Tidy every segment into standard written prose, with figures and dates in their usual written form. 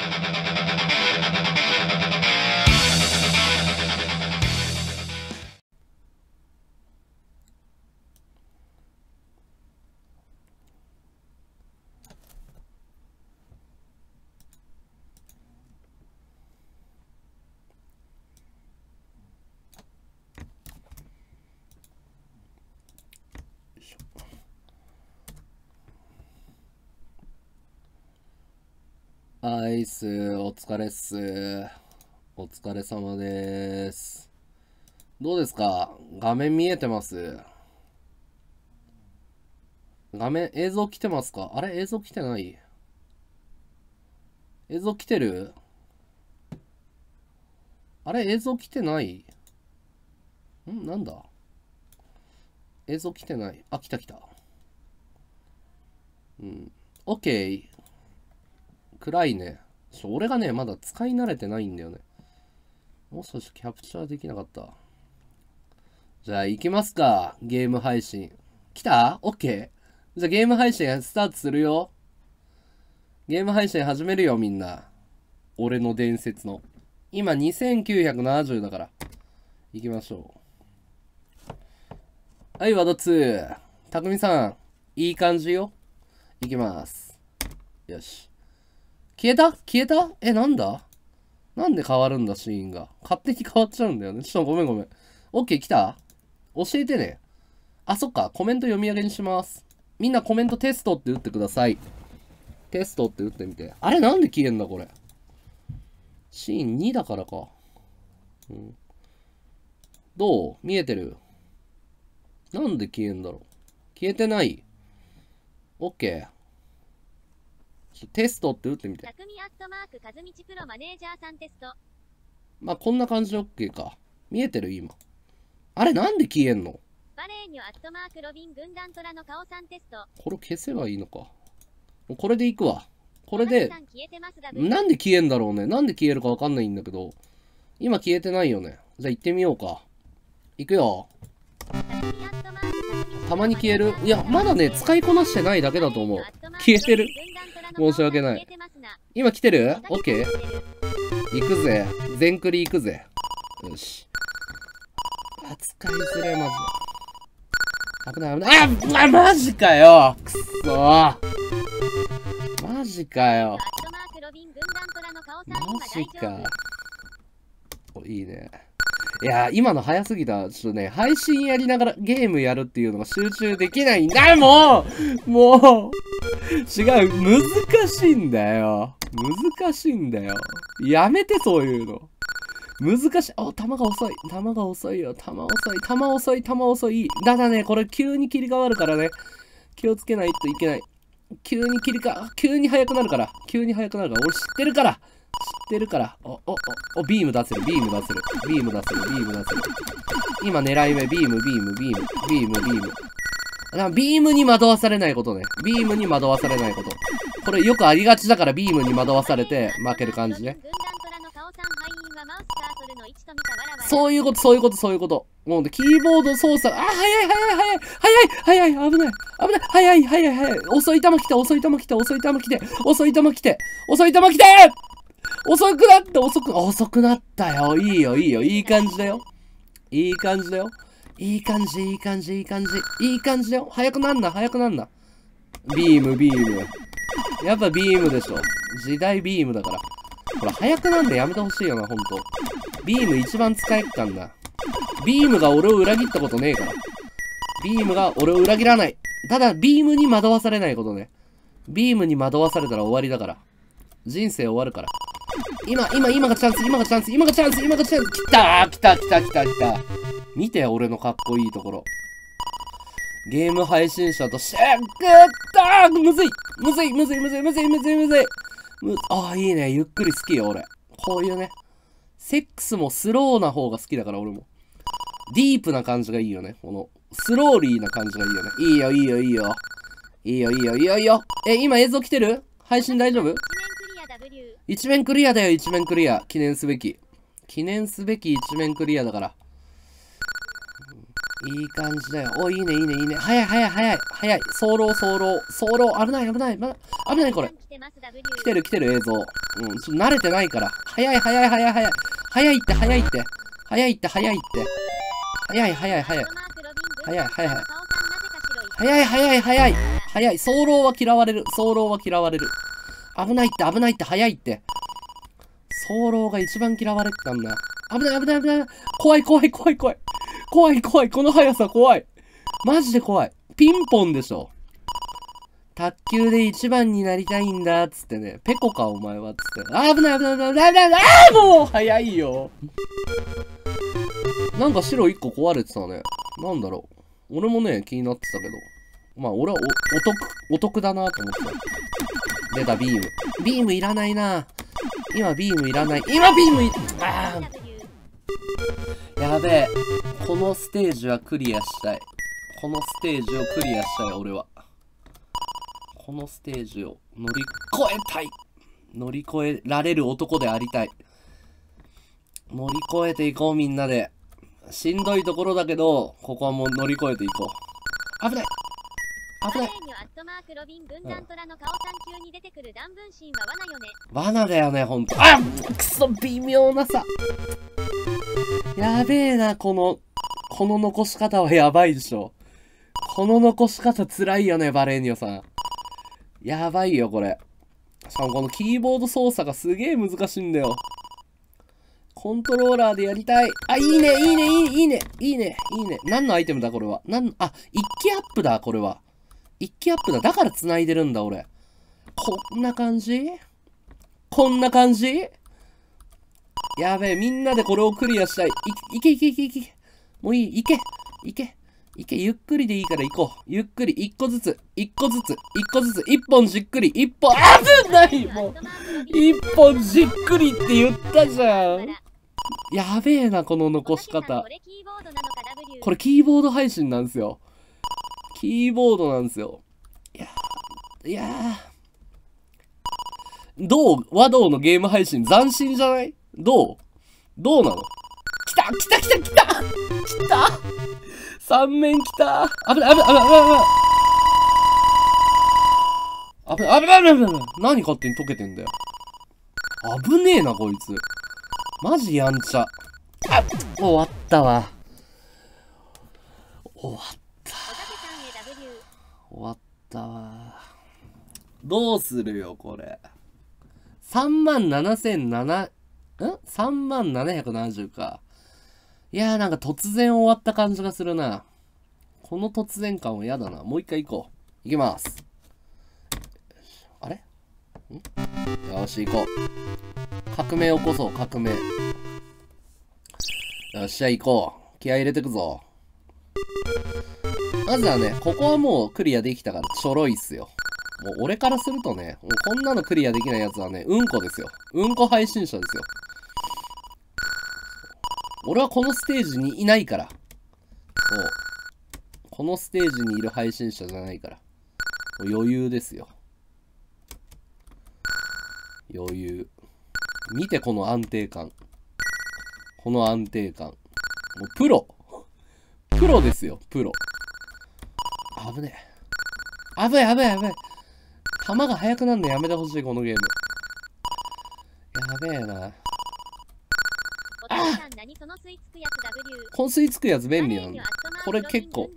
アイス、お疲れっす。お疲れ様です。どうですか？画面見えてます？画面、映像来てますか？あれ映像来てない？映像来てる？あれ映像来てない？なんだ？映像来てない。あ、来た来た。OK。暗いね。俺がね、まだ使い慣れてないんだよね。もしかしてキャプチャーできなかった。じゃあ行きますか。ゲーム配信。来た？ OK。じゃあゲーム配信スタートするよ。ゲーム配信始めるよ、みんな。俺の伝説の。今2970だから。行きましょう。はい、ワド2。たくみさん、いい感じよ。行きます。よし。消えたなんだ？なんで変わるんだ、シーンが。勝手に変わっちゃうんだよね。ちょっとごめん。OK、来た？教えてね。あ、そっか。コメント読み上げにします。みんなコメントテストって打ってください。テストって打ってみて。あれなんで消えんだ、これ。シーン2だからか。どう？見えてる？なんで消えんだろう？消えてない？ OK。テストって打ってみて。まあ、こんな感じで OK か。見えてる？今。あれなんで消えんの？これ消せばいいのか。これでいくわ。これで、なんで消えんだろうね。なんで消えるかわかんないんだけど。今消えてないよね。じゃあ行ってみようか。行くよ。たまに消える？いや、まだね、使いこなしてないだけだと思う。消えてる？申し訳ない。今来てる？ OK？ 行くぜ。全クリ行くぜ。よし。使いづれ、マジで。危ない。マジかよ。くそー。マジかよ。マジか。いいね。いや、今の早すぎた。ちょっとね、配信やりながらゲームやるっていうのが集中できないんだ。もう違う。難しいんだよ。やめて、そういうの。難しい。弾が遅いよ。弾遅い。だね、これ急に切り替わるからね。気をつけないといけない。急に速くなるから。俺知ってるから。ビーム出せる。今狙い目、ビーム。ビームに惑わされないことね。これよくありがちだから、ビームに惑わされて負ける感じね。そういうこと。もうね、キーボード操作、早い。危ない。早い。遅い球来て。遅くなったよ。いいよ。いい感じだよ。いい感じだよ。早くなんな。ビーム。やっぱビームでしょ。時代ビームだから。これ早くなんでやめてほしいよな、ほんと。ビーム一番使えっかんな。ビームが俺を裏切ったことねえから。ビームが俺を裏切らない。ただ、ビームに惑わされないことね。ビームに惑わされたら終わりだから。人生終わるから。今がチャンス。来た。見て、俺のかっこいいところ。ゲーム配信者として、むずい。いいね。ゆっくり好きよ、俺。こういうね。セックスもスローな方が好きだから、俺も。ディープな感じがいいよね。この、スローリーな感じがいいよね。いいよ。今映像来てる？配信大丈夫？一面クリアだよ、記念すべき一面クリアだから。 いい感じだよ。お、いいね、いいね、いいね。早い、早い、早い、早い。早漏、早漏、早漏。危ない、危ない、危ない、これ。来てる、来てる映像。うん、ちょっと慣れてないから。早い、早い、早い、早い。早いって、早いって。早いって、早いって。早い、早い、早い。早い、早い。早い、早い、早い。早い。早漏は嫌われる。早漏は嫌われる。危ないって、危ないって、早いって。早漏が一番嫌われてたんだ。危ない、危ない、危ない。怖い、怖い、怖い、怖い。怖い、怖い。この速さ、怖い。マジで怖い。ピンポンでしょ。卓球で一番になりたいんだ、つってね。ペコか、お前は、つって。あ、危ない、危ない、危ない、危ない、危ない、もう早いよ。なんか白1個壊れてたね。なんだろう。俺もね、気になってたけど。まあ、俺はお得だなと思ってた。出た、ビーム。ビームいらないな。今、ビームいらない。今、ビームあー。やべえ。このステージはクリアしたい。このステージをクリアしたい、俺は。このステージを乗り越えたい。乗り越えられる男でありたい。乗り越えていこう、みんなで。しんどいところだけど、ここはもう乗り越えていこう。危ない。危ない。罠だよね、ほんと。あっくそ、微妙なさ。やべえな、この残し方はやばいでしょ。この残し方辛いよね、バレーニョさん。やばいよ、これ。しかもこのキーボード操作がすげえ難しいんだよ。コントローラーでやりたい。あ、いいね、いいね、いいね、いいね、いいね。何のアイテムだ、これは。あ、一気アップだ、これは。一気アップだ。だから繋いでるんだ、俺。こんな感じこんな感じやべえ、みんなでこれをクリアしたい。いけいけいけいけ。もういい、いけ、いけ。いけ、ゆっくりでいいから行こう。ゆっくり、一個ずつ、一個ずつ、一個ずつ、一本じっくり、一本、危ないもう一本じっくりって言ったじゃん。やべえな、この残し方。これキーボード配信なんですよ。キーボードなんですよ。いや和道のゲーム配信斬新じゃない？どうなの？来た来た来た来た来た3面来た。危ない危ない危ない危ない危ない危ない危ない危ない。何勝手に溶けてんだよ。危ねえなこいつ。マジやんちゃ。あ、終わったわ。終わったわ。どうするよこれ。37,770か。いやーなんか突然終わった感じがするな。この突然感は嫌だな。もう一回行こう。行きます。あれ？よし行こう。革命起こそう、革命。よっしゃ行こう。気合入れてくぞ。まずはね、ここはもうクリアできたからちょろいっすよ。もう俺からするとね、もうこんなのクリアできないやつはね、うんこですよ。うんこ配信者ですよ。俺はこのステージにいないから。そう。このステージにいる配信者じゃないから。もう余裕ですよ。余裕。見てこの安定感。この安定感。もうプロ。プロですよ、プロ。危ねえ。危ない危ない危ない。弾が速くなるのやめてほしい、このゲーム。やべえな。あっこの吸い付くやつ便利なんだ。これ結構。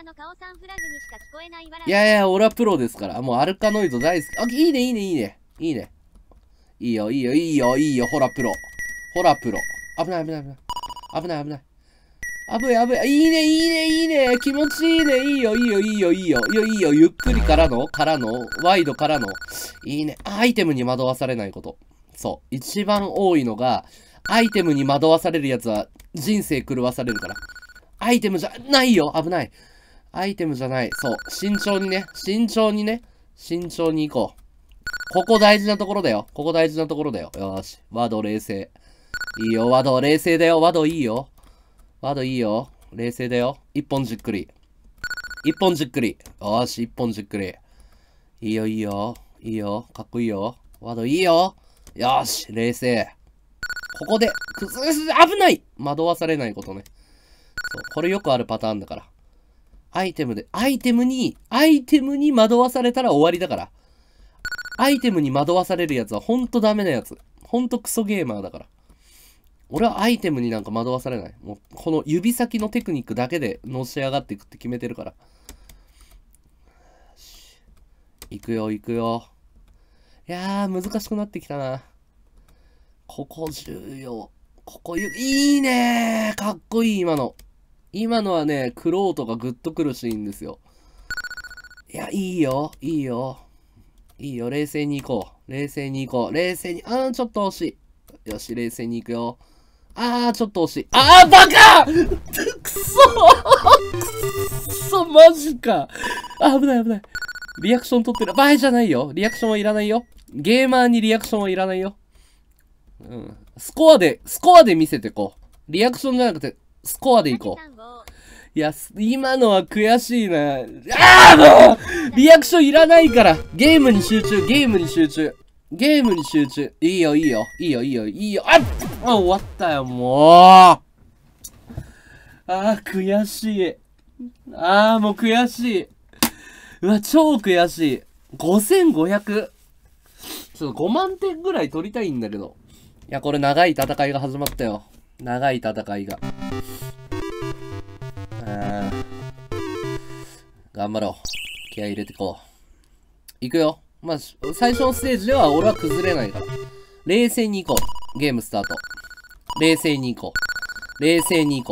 いやいや、俺はプロですから。もうアルカノイド大好き。あ、いいねいいねいいね。いいね。いいよいいよいいよいいよ。ほらプロ。ほらプロ。危ない危ない危ない。危ない危ない。危ない危ない。いいねいいねいいね。気持ちいいね。いいよいいよいいよいいよ。いいよいいよ。ゆっくりからのワイドからの。いいね。アイテムに惑わされないこと。そう。一番多いのが、アイテムに惑わされるやつは人生狂わされるから。アイテムじゃないよ。危ない。アイテムじゃない。そう。慎重にね。慎重にね。慎重に行こう。ここ大事なところだよ。ここ大事なところだよ。よーし。ワド冷静。いいよ、ワド冷静だよ。ワドいいよ。ワドいいよ。冷静だよ。一本じっくり。一本じっくり。よーし、一本じっくり。いいよ、いいよ。いいよ。かっこいいよ。ワドいいよ。よーし、冷静。ここで、危ない惑わされないことね。 これよくあるパターンだから。アイテムに惑わされたら終わりだから。アイテムに惑わされるやつはほんとダメなやつ。ほんとクソゲーマーだから。俺はアイテムになんか惑わされない。もう、この指先のテクニックだけでのし上がっていくって決めてるから。行くよ、行くよ。いやー、難しくなってきたな。ここ重要。いいねー。かっこいい、今の。今のはね、クロートがグッとくるシーンですよ。いや、いいよ、いいよ。いいよ、冷静に行こう。冷静に行こう。冷静に、ちょっと惜しい。よし、冷静に行くよ。ちょっと惜しい。バカくそマジか。危ない危ない。リアクション取ってる。場合じゃないよ。リアクションはいらないよ。ゲーマーにリアクションはいらないよ。うん。スコアで見せてこう。リアクションじゃなくて、スコアでいこう。いや、今のは悔しいな。もうリアクションいらないから。ゲームに集中。いいよ。終わったよ、もう。悔しい。もう悔しい。うわ、超悔しい。5500。ちょっと5万点ぐらい取りたいんだけど。いや、これ長い戦いが始まったよ。長い戦いが。頑張ろう。気合い入れてこう。行くよ。まあ、最初のステージでは俺は崩れないから。冷静に行こう。ゲームスタート。冷静に行こう。冷静に。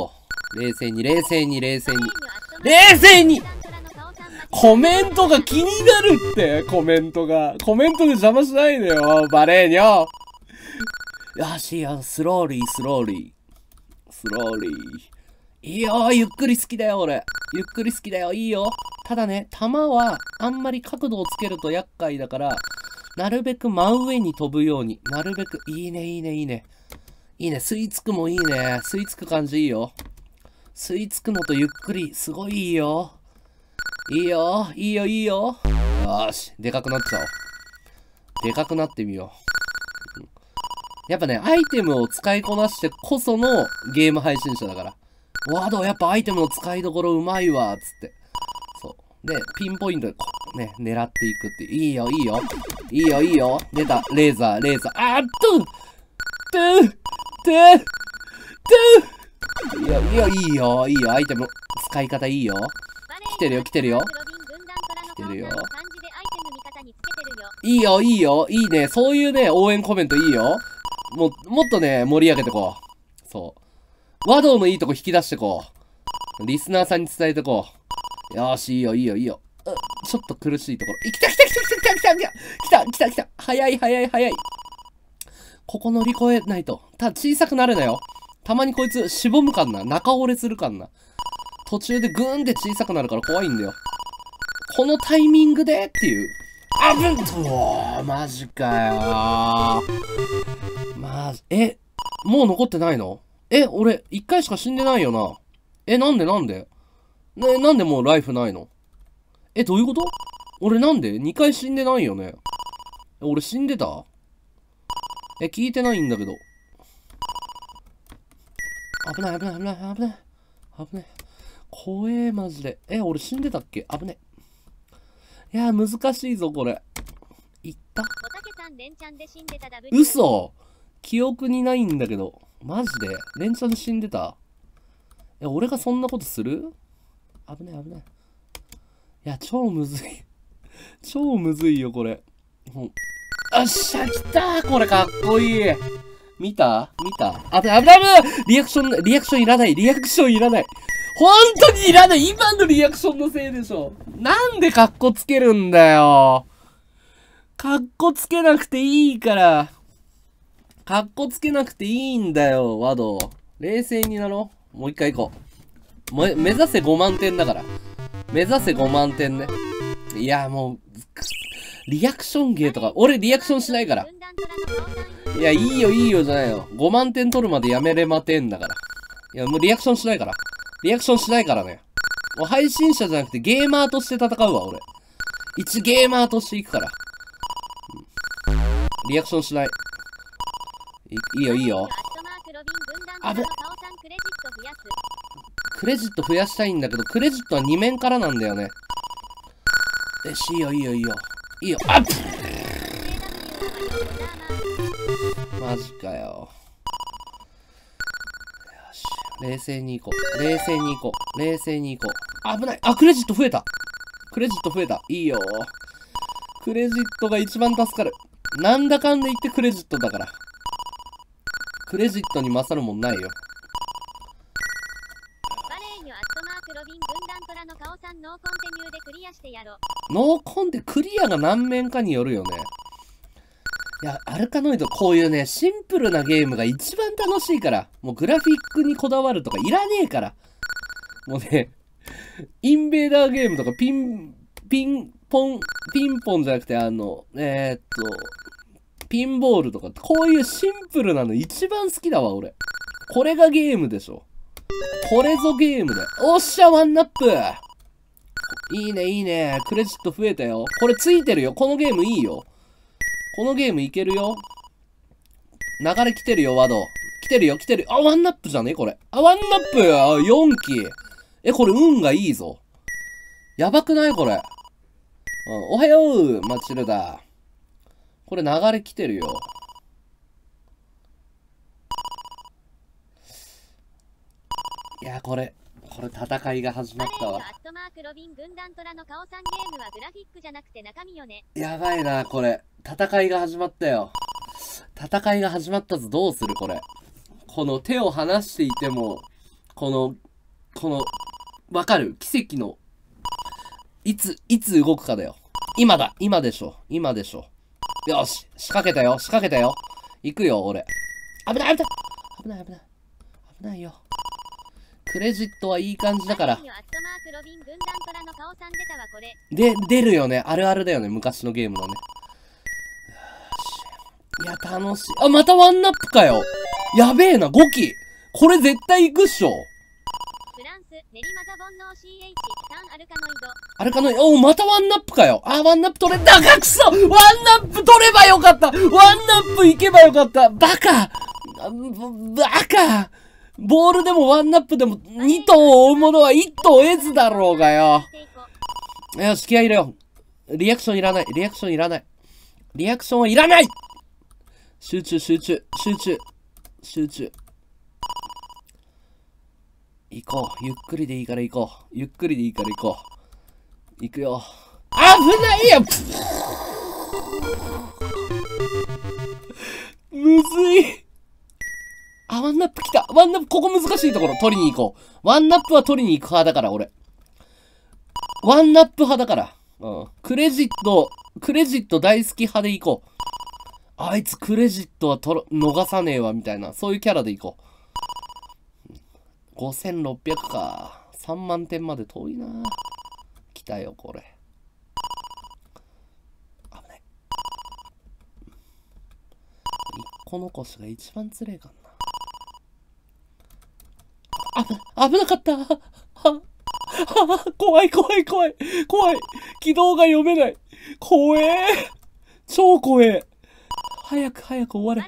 コメントが気になるって、コメントで邪魔しないでよ、バレーニョ。よしよ、スローリー。いいよ、ゆっくり好きだよ、俺。いいよ。ただね、弾はあんまり角度をつけると厄介だから、なるべく真上に飛ぶように。いいね。いいね、吸い付くもいいね。吸い付く感じいいよ。吸い付くのとゆっくり、すごいいいよ。よーし、でかくなっちゃおう。でかくなってみよう。やっぱね、アイテムを使いこなしてこそのゲーム配信者だから。ワードやっぱアイテムの使いどころうまいわ、つって。そう。で、ピンポイントでね、狙っていくっていう。いいよ。出た、レーザー。いいよ。アイテム、使い方いいよ。来てるよ。いいよ。いいね。そういうね、応援コメントいいよ。もっとね、盛り上げてこう。そう。和道のいいとこ引き出してこう。リスナーさんに伝えてこう。よーし、いいよ。ちょっと苦しいところ。来た。早い。ここ乗り越えないと。ただ小さくなるなよ。たまにこいつ、しぼむかんな。中折れするかんな。途中でグーンって小さくなるから怖いんだよ。このタイミングでっていう。マジかよー。もう残ってないの？俺、1回しか死んでないよな。なんでなんでもうライフないの？どういうこと？俺なんで ?2 回死んでないよね。俺死んでた？聞いてないんだけど。危ない。怖え、マジで。俺死んでたっけ？危ね。いや、難しいぞ、これ。いった？嘘！記憶にないんだけど。マジで連チャンで死んでた？俺がそんなことする？危ない。いや、超むずいよ、これ。よっしゃ、来たー！これかっこいい。見た？危ない。リアクションいらない。本当にいらない。今のリアクションのせいでしょ。なんでカッコつけるんだよ。カッコつけなくていいから。カッコつけなくていいんだよ、ワド。冷静になろう。もう一回行こう。目指せ5万点だから。目指せ5万点ね。いや、もう、リアクションゲーとか、俺リアクションしないから。いや、いいよじゃないよ。5万点取るまでやめれまてんだから。いや、もうリアクションしないからね。もう配信者じゃなくてゲーマーとして戦うわ、俺。一ゲーマーとしていくから。リアクションしない。いいよ。 クレジット増やしたいんだけど、クレジットは2面からなんだよね。よし、いいよいいよいいよ。いいよ。あっマジかよ。よし。冷静に行こう。冷静に行こう。冷静に行こう。危ない。あ、クレジット増えた。クレジット増えた。いいよ。クレジットが一番助かる。なんだかんで言ってクレジットだから。クレジットに勝るもんないよ。 バレーニョアットマークロビン軍団トラの顔さんノーコンテニューでクリアしてやろ。 ノーコンでクリアが何面かによるよね。いや、アルカノイド、こういうね、シンプルなゲームが一番楽しいから。もうグラフィックにこだわるとかいらねえから。もうね、インベーダーゲームとかピンポンじゃなくて、ピンボールとか、こういうシンプルなの一番好きだわ、俺。これがゲームでしょ。これぞゲームだよ。おっしゃ、ワンナップいいね、いいね。クレジット増えたよ。これついてるよ。このゲームいいよ。このゲームいけるよ。流れ来てるよ、ワド。来てるよ、来てるよ。あ、ワンナップじゃねこれ。あ、ワンナップ !4 期。これ運がいいぞ。やばくないこれ。おはよう、マチルダ。これ流れ来てるよ。いや、これ戦いが始まったわ。 アットマークロビン軍団トラの顔さんゲームはグラフィックじゃなくて中身よね。 やばいな、これ。戦いが始まったよ。戦いが始まったぞ。どうするこれ。この手を離していても、この、わかる奇跡の、いつ動くかだよ。今だ今でしょ今でしょ。よし仕掛けたよ仕掛けたよ。行くよ、俺。危ない危ない危ない危ない危ないよ。クレジットはいい感じだから。で、出るよね。あるあるだよね。昔のゲームのね。いや、楽しい。あ、またワンナップかよ。やべえな、5期。これ絶対行くっしょ。 フランス、練馬ザボンノー CH3 アルカノイド。 アルカノイド、お、またワンナップかよ。あ、ワンナップ取れたかくそワンナップ取ればよかったワンナップ行けばよかったバカバカボールでもワンナップでも2頭を追う者は1頭得ずだろうがよ。よし、気合い入れよう。リアクションいらない。リアクションいらない。リアクションはいらない集中、集中、集中、集中。行こう。ゆっくりでいいから行こう。ゆっくりでいいから行こう。行くよ。危ないよむずい。あ、ワンナップ来た。ワンナップ、ここ難しいところ。取りに行こう。ワンナップは取りに行く派だから、俺。ワンナップ派だから。うん。クレジット大好き派で行こう。あいつクレジットは逃さねえわ、みたいな。そういうキャラで行こう。5600か。3万点まで遠いな。来たよ、これ。危ない。1個残しが一番つれえかんな。危なかった怖い怖い怖い怖い軌道が読めない怖え超怖え早く終われ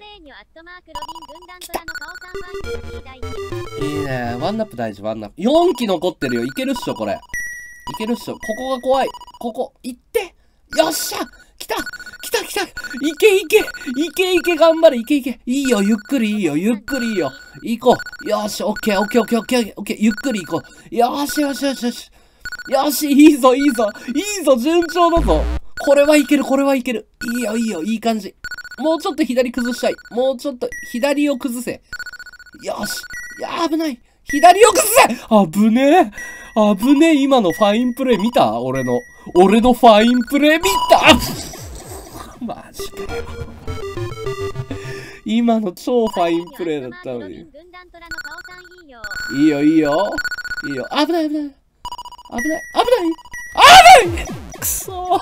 いいねワンナップ大事ワンナップ4機残ってるよいけるっしょこれいけるっしょここが怖いここ行ってよっしゃ来たいけ頑張れいけいいよゆっくりいいよ行こうよしオッケーゆっくり行こうよしいいぞ順調だぞこれはいけるいいよいい感じもうちょっと左崩したいもうちょっと左を崩せよしいや危ない左を崩せ危ねえ今のファインプレー見た俺のファインプレー見たマジかよ今の超ファインプレーだったのにいいよ危ないくそ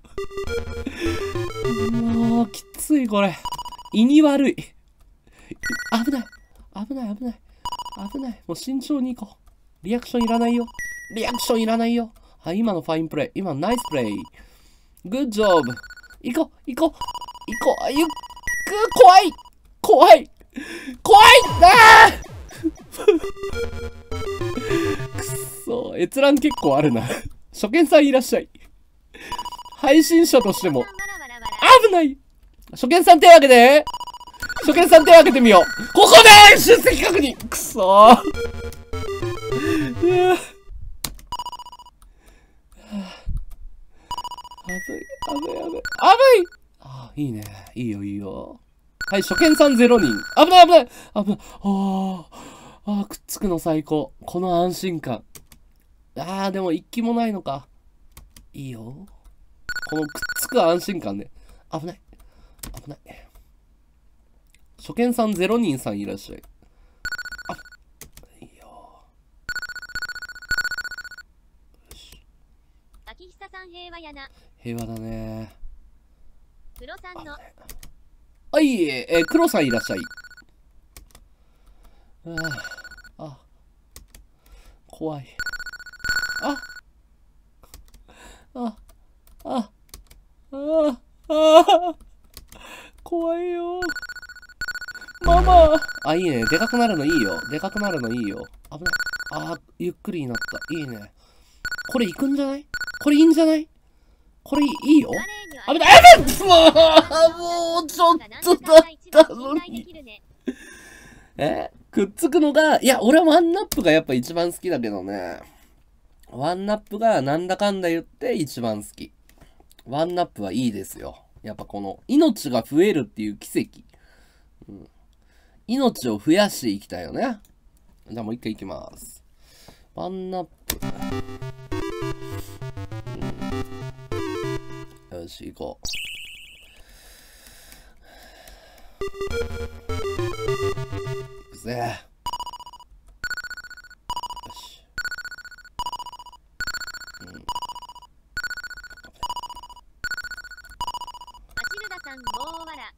もうきついこれ胃に悪い危ないもう慎重に行こうリアクションいらないよはい、今のファインプレー今のナイスプレイグッジョブ行こうゆっく怖いあくっそ、閲覧結構あるな。初見さんいらっしゃい。配信者としても。危ない。初見さん手を挙げて。初見さん手を挙げてみよう。ここで出席確認。くそー。危い。あ、いいね。いいよ、いいよ。はい、初見さん0人。危ない。くっつくの最高。この安心感。でも一気もないのか。いいよ。このくっつく安心感ね。危ない。初見さん0人さんいらっしゃい。いいよ。よし。 秋久さん平和やな。 平和だね。 黒さんの。 黒さんいらっしゃい。怖い。怖いよ。ママ。いいね。でかくなるのいいよ。危ない。ゆっくりになった。いいね。これいくんじゃない？これいいんじゃない？これいいよ。危ない。もうちょっとだったのに。くっつくのが、いや、俺はワンナップがやっぱ一番好きだけどね。ワンナップがなんだかんだ言って一番好き。ワンナップはいいですよ。やっぱこの命が増えるっていう奇跡。命を増やしていきたいよね。じゃあもう一回いきます。ワンナップ。よし、行こう。行くぜ。よし。 マチルダさんもうわら。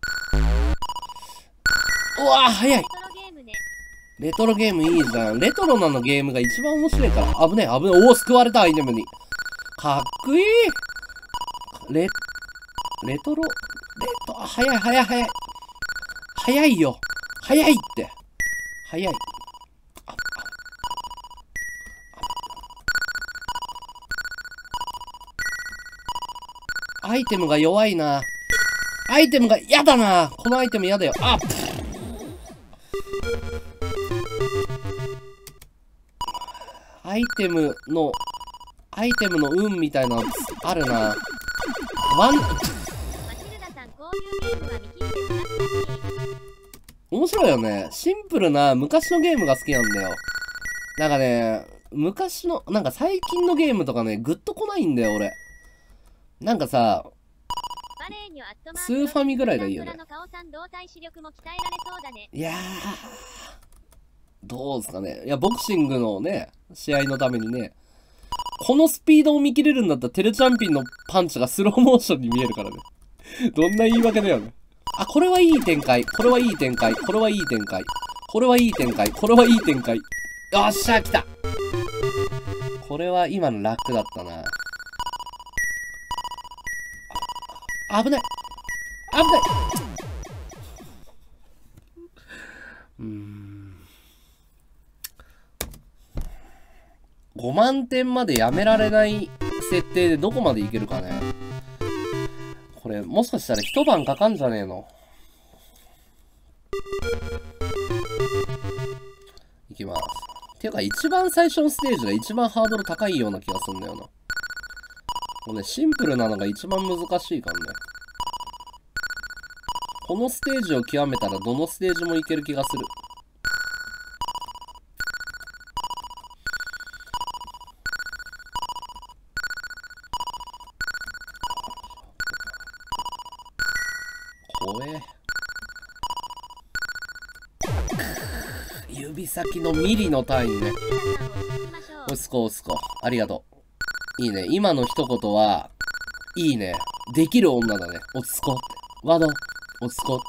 うわ早い。レトロゲームいいじゃん。レトロなのゲームが一番面白いから。危ねえ。おお、救われたアイテムに。かっこいい。レトロ、早い。早いよ。早いって。早い。アイテムが弱いな。アイテムが嫌だな。このアイテム嫌だよ。アイテムの運みたいなのあるな。面白いよね。シンプルな昔のゲームが好きなんだよ。なんかね、昔の、なんか最近のゲームとかね、グッとこないんだよ、俺。なんかさ、スーファミぐらいがいいよね。いやー、どうですかね。いや、ボクシングのね、試合のためにね、このスピードを見切れるんだったらテルチャンピンのパンチがスローモーションに見えるからね。どんな言い訳だよね。これはいい展開。よっしゃ、来た。これは今の楽だったな。危ない。5万点までやめられない設定でどこまでいけるかね。これ、もしかしたら一晩かかんじゃねえの。いきます。ていうか、一番最初のステージが一番ハードル高いような気がするんだよな。もうね、シンプルなのが一番難しいからね。このステージを極めたらどのステージもいける気がする。怖え。指先のミリの単位ね。押すこ。ありがとう。いいね。今の一言は、いいね。できる女だね。落ち着こうって。ワード、落ち着こうって。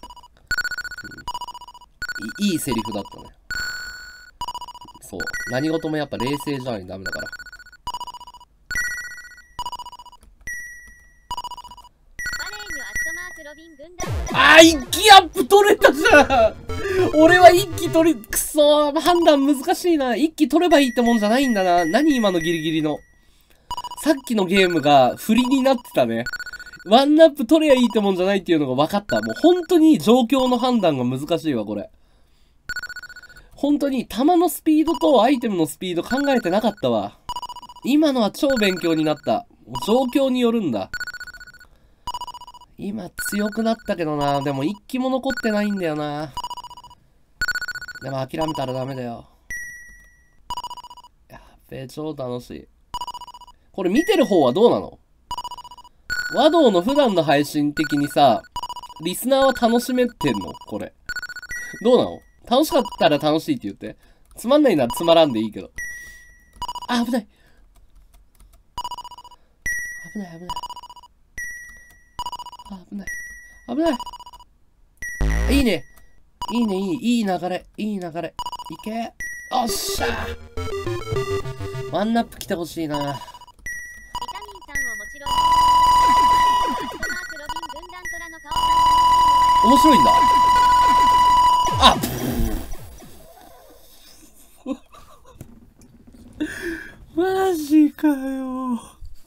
いいセリフだったね。そう。何事もやっぱ冷静じゃないとダメだから。いき気アップ取れたじゃん。俺は一気取り、くそー、判断難しいな。一気取ればいいってもんじゃないんだな。何今のギリギリの。さっきのゲームが振りになってたね。ワンナップ取ればいいってもんじゃないっていうのが分かった。もう本当に状況の判断が難しいわ、これ。本当に弾のスピードとアイテムのスピード考えてなかったわ。今のは超勉強になった。状況によるんだ。今強くなったけどな。でも一機も残ってないんだよな。でも諦めたらダメだよ。やっべ、超楽しい。これ見てる方はどうなの？和道の普段の配信的にさ、リスナーは楽しめてんの？これ。どうなの？楽しかったら楽しいって言って。つまんないならつまらんでいいけど。あ、危ない。危ない、危ない。あ、危ない。危ない。いいね。いいね、いい流れ。いい流れ。いけ。おっしゃー。ワンナップ来てほしいな。 ビタミンさんをもちろん。ロビン軍団トラの顔さん。 面白いんだ。あマジかよ。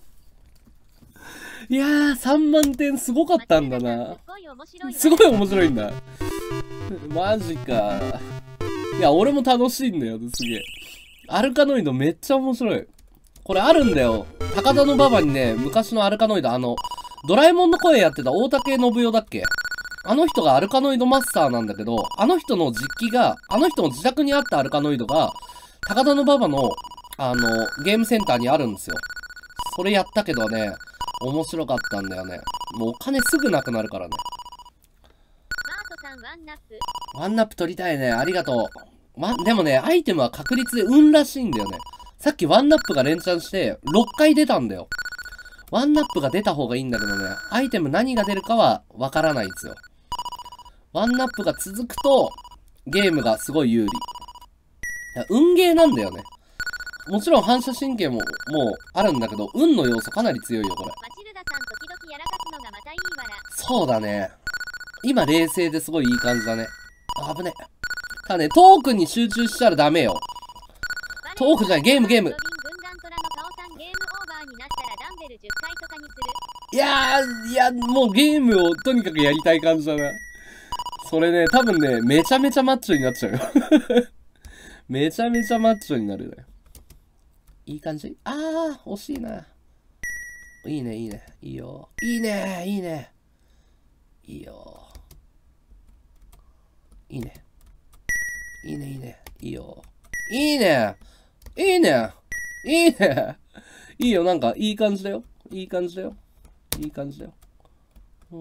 いやー、3万点すごかったんだな。すごい面白いんだ。マジか。いや、俺も楽しいんだよ、すげえ。アルカノイドめっちゃ面白い。これあるんだよ。高田の馬場にね、昔のアルカノイド、ドラえもんの声やってた大竹信代だっけ？あの人がアルカノイドマスターなんだけど、あの人の実機が、あの人の自宅にあったアルカノイドが、高田の馬場の、ゲームセンターにあるんですよ。それやったけどね、面白かったんだよね。もうお金すぐなくなるからね。 マートさんワンナップ。 ワンナップ取りたいね。ありがとう。でもね、アイテムは確率で運らしいんだよね。さっきワンナップが連チャンして、6回出たんだよ。ワンナップが出た方がいいんだけどね、アイテム何が出るかはわからないんですよ。ワンナップが続くと、ゲームがすごい有利。運ゲーなんだよね。もちろん反射神経も、もうあるんだけど、運の要素かなり強いよ、これ。 マチルダさん時々やらかすのがまたいいわら。 そうだね。今冷静ですごいいい感じだね。あぶね。ただね、トークに集中したらダメよ。トークじゃない、ゲーム。 軍団トラの顔さんゲームオーバーになったらダンベル10回とかにする。 いや、もうゲームをとにかくやりたい感じだな。それね、多分ね、めちゃめちゃマッチョになっちゃうよ。めちゃめちゃマッチョになるね。いい感じ？惜しいな。いいね。いいよ。いいね。いいよ。いいね。いいよ。いいね。いいよ、なんか、いい感じだよ。うん。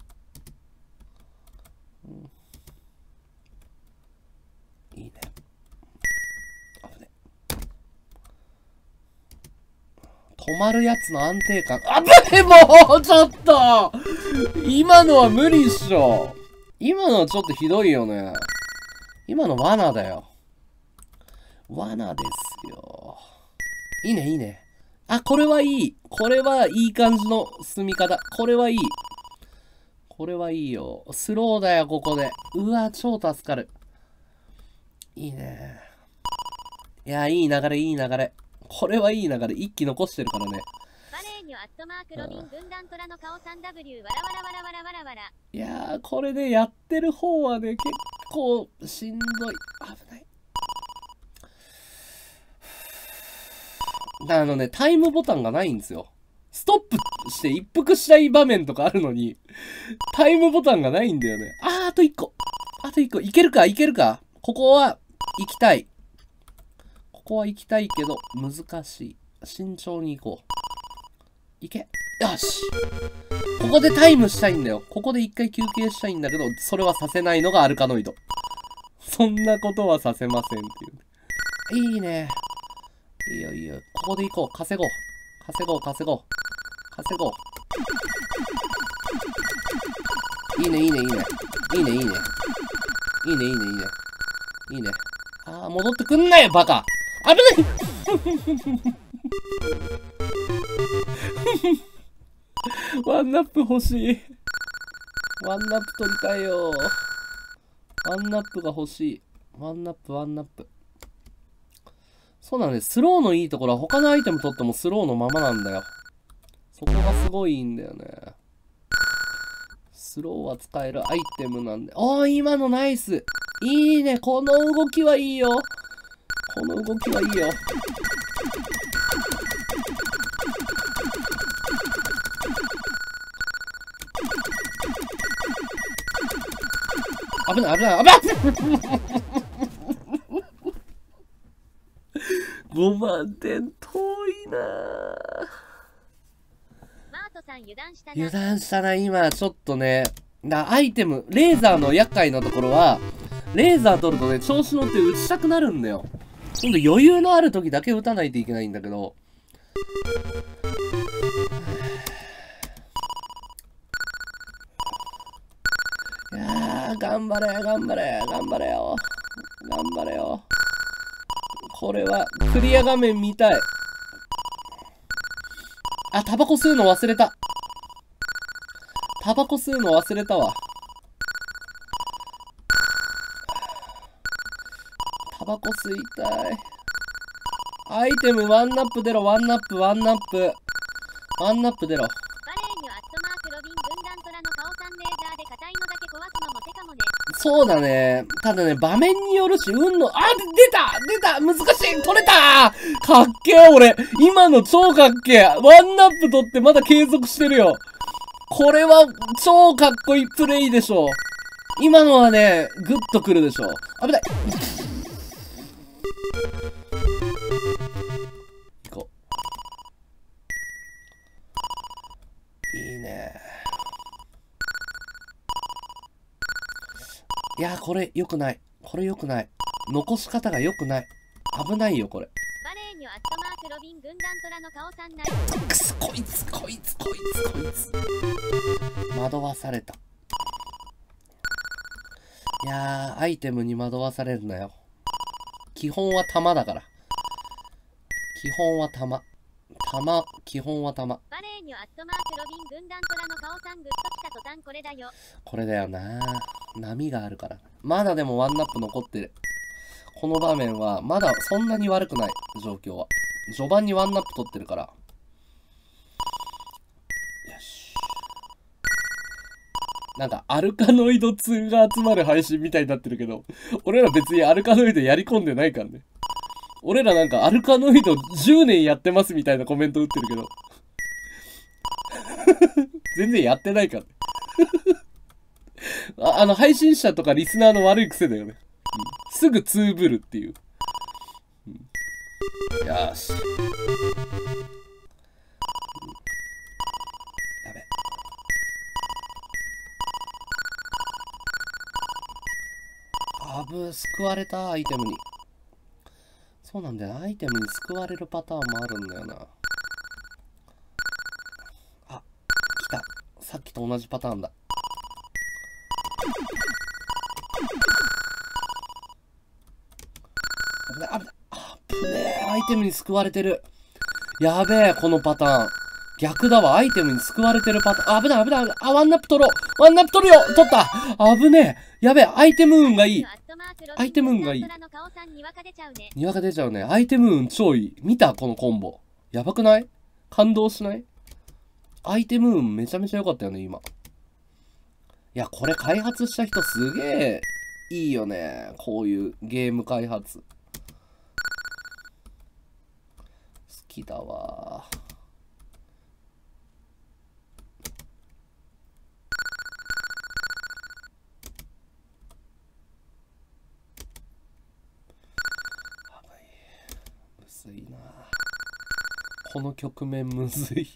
いいね。危ね。止まるやつの安定感。もうちょっと今のは無理っしょ。今のはちょっとひどいよね。今の罠だよ。罠ですよ。いいね。これはいい。これはいい感じの進み方。これはいいよ。スローだよ、ここで。うわ、超助かる。いいね。いや、いい流れ。これはいい流れ。一気残してるからね。 バレーニョアットマークロビン軍団トラの顔 3W わらわらわらわらわらわら。 いやー、これね、やってる方はね、結構しんどい。危ない。タイムボタンがないんですよ。ストップして一服したい場面とかあるのに、タイムボタンがないんだよね。あと1個。いけるか。ここは行きたい。けど、難しい。慎重に行こう。いけ。よし。ここでタイムしたいんだよ。ここで一回休憩したいんだけど、それはさせないのがアルカノイド。そんなことはさせませんっていう。いいね。いいよ。ここで行こう。稼ごう。いいね。戻ってくんなよ、バカ。危ないワンナップ欲しい。 ワンナップ取りたいよ。ワンナップが欲しい。ワンナップ、ワンナップ。そうなんです。スローのいいところは他のアイテム取ってもスローのままなんだよ。そこがすごいいいんだよね。スローは使えるアイテムなんで。おー、今のナイス。いいね。この動きはいいよ。この動きはいいよ。危ない危ない危ない5万点遠いな。 マートさん油断したな。 油断したな。今ちょっとね、アイテムレーザーの厄介なところは、レーザー取るとね、調子乗って打ちたくなるんだよ。ほんと余裕のある時だけ打たないといけないんだけど、いやー、頑張れ頑張れ頑張れよ頑張れよ。これはクリア画面見たい。あ、タバコ吸うの忘れた。タバコ吸うの忘れたわ。タバコ吸いたい。アイテムワンナップ出ろ。ワンナップワンナップワンナップ出ろ。 バレーニョアットマークロビン軍団トラの顔さんレーザーで硬いのだけ壊すのも手かもね。 そうだね。ただね、場面によるし、運の、出た難しい取れたかっけえ俺今の超かっけえワンナップ取ってまだ継続してるよ。これは超かっこいいプレイでしょ。今のはね、グッとくるでしょ。危ない行こう。いいね。いやー、これ良くない。これ良くない。残し方が良くない。危ないよ、これ。 バレーニョアットマークロビン軍団トラの顔さんなる。 くす、こいつ。惑わされた。いやー、アイテムに惑わされるなよ。基本は弾だから。基本は弾。基本は弾。 バレーニョアットマークロビン軍団トラの顔さんグッときた途端これだよ。 これだよな。波があるから。まだでもワンナップ残ってる。この場面はまだそんなに悪くない状況は。序盤にワンナップ取ってるから。よし。なんかアルカノイド2が集まる配信みたいになってるけど、俺ら別にアルカノイドやり込んでないからね。俺らなんかアルカノイド10年やってますみたいなコメント打ってるけど全然やってないからね配信者とかリスナーの悪い癖だよね、すぐツーブルっていう、よーし、やべ、救われた。アイテムに。そうなんだよな。アイテムに救われるパターンもあるんだよな。あ、来た。さっきと同じパターンだ。危ない。危ねえ。アイテムに救われてる。やべえ、このパターン。逆だわ。アイテムに救われてるパターン。危ない。ワンナップ取ろう。ワンナップ取るよ。取った。危ねえ。やべえ。アイテム運がいい。アイテム運がいい。にわか出ちゃうね。アイテム運超いい。見たこのコンボ。やばくない？感動しない？アイテム運めちゃめちゃ良かったよね、今。いや、これ開発した人すげえいいよね。こういうゲーム開発。好きだわ。むずいな。この局面むずい。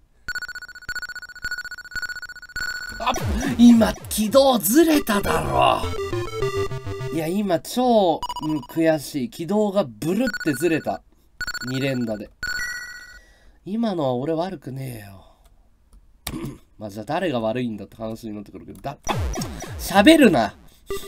あ、今軌道ずれただろ。いや、今超、悔しい。軌道がブルってずれた。2連打で。今のは俺悪くねえよ。まあ、じゃあ誰が悪いんだって話になってくるけど、喋るな。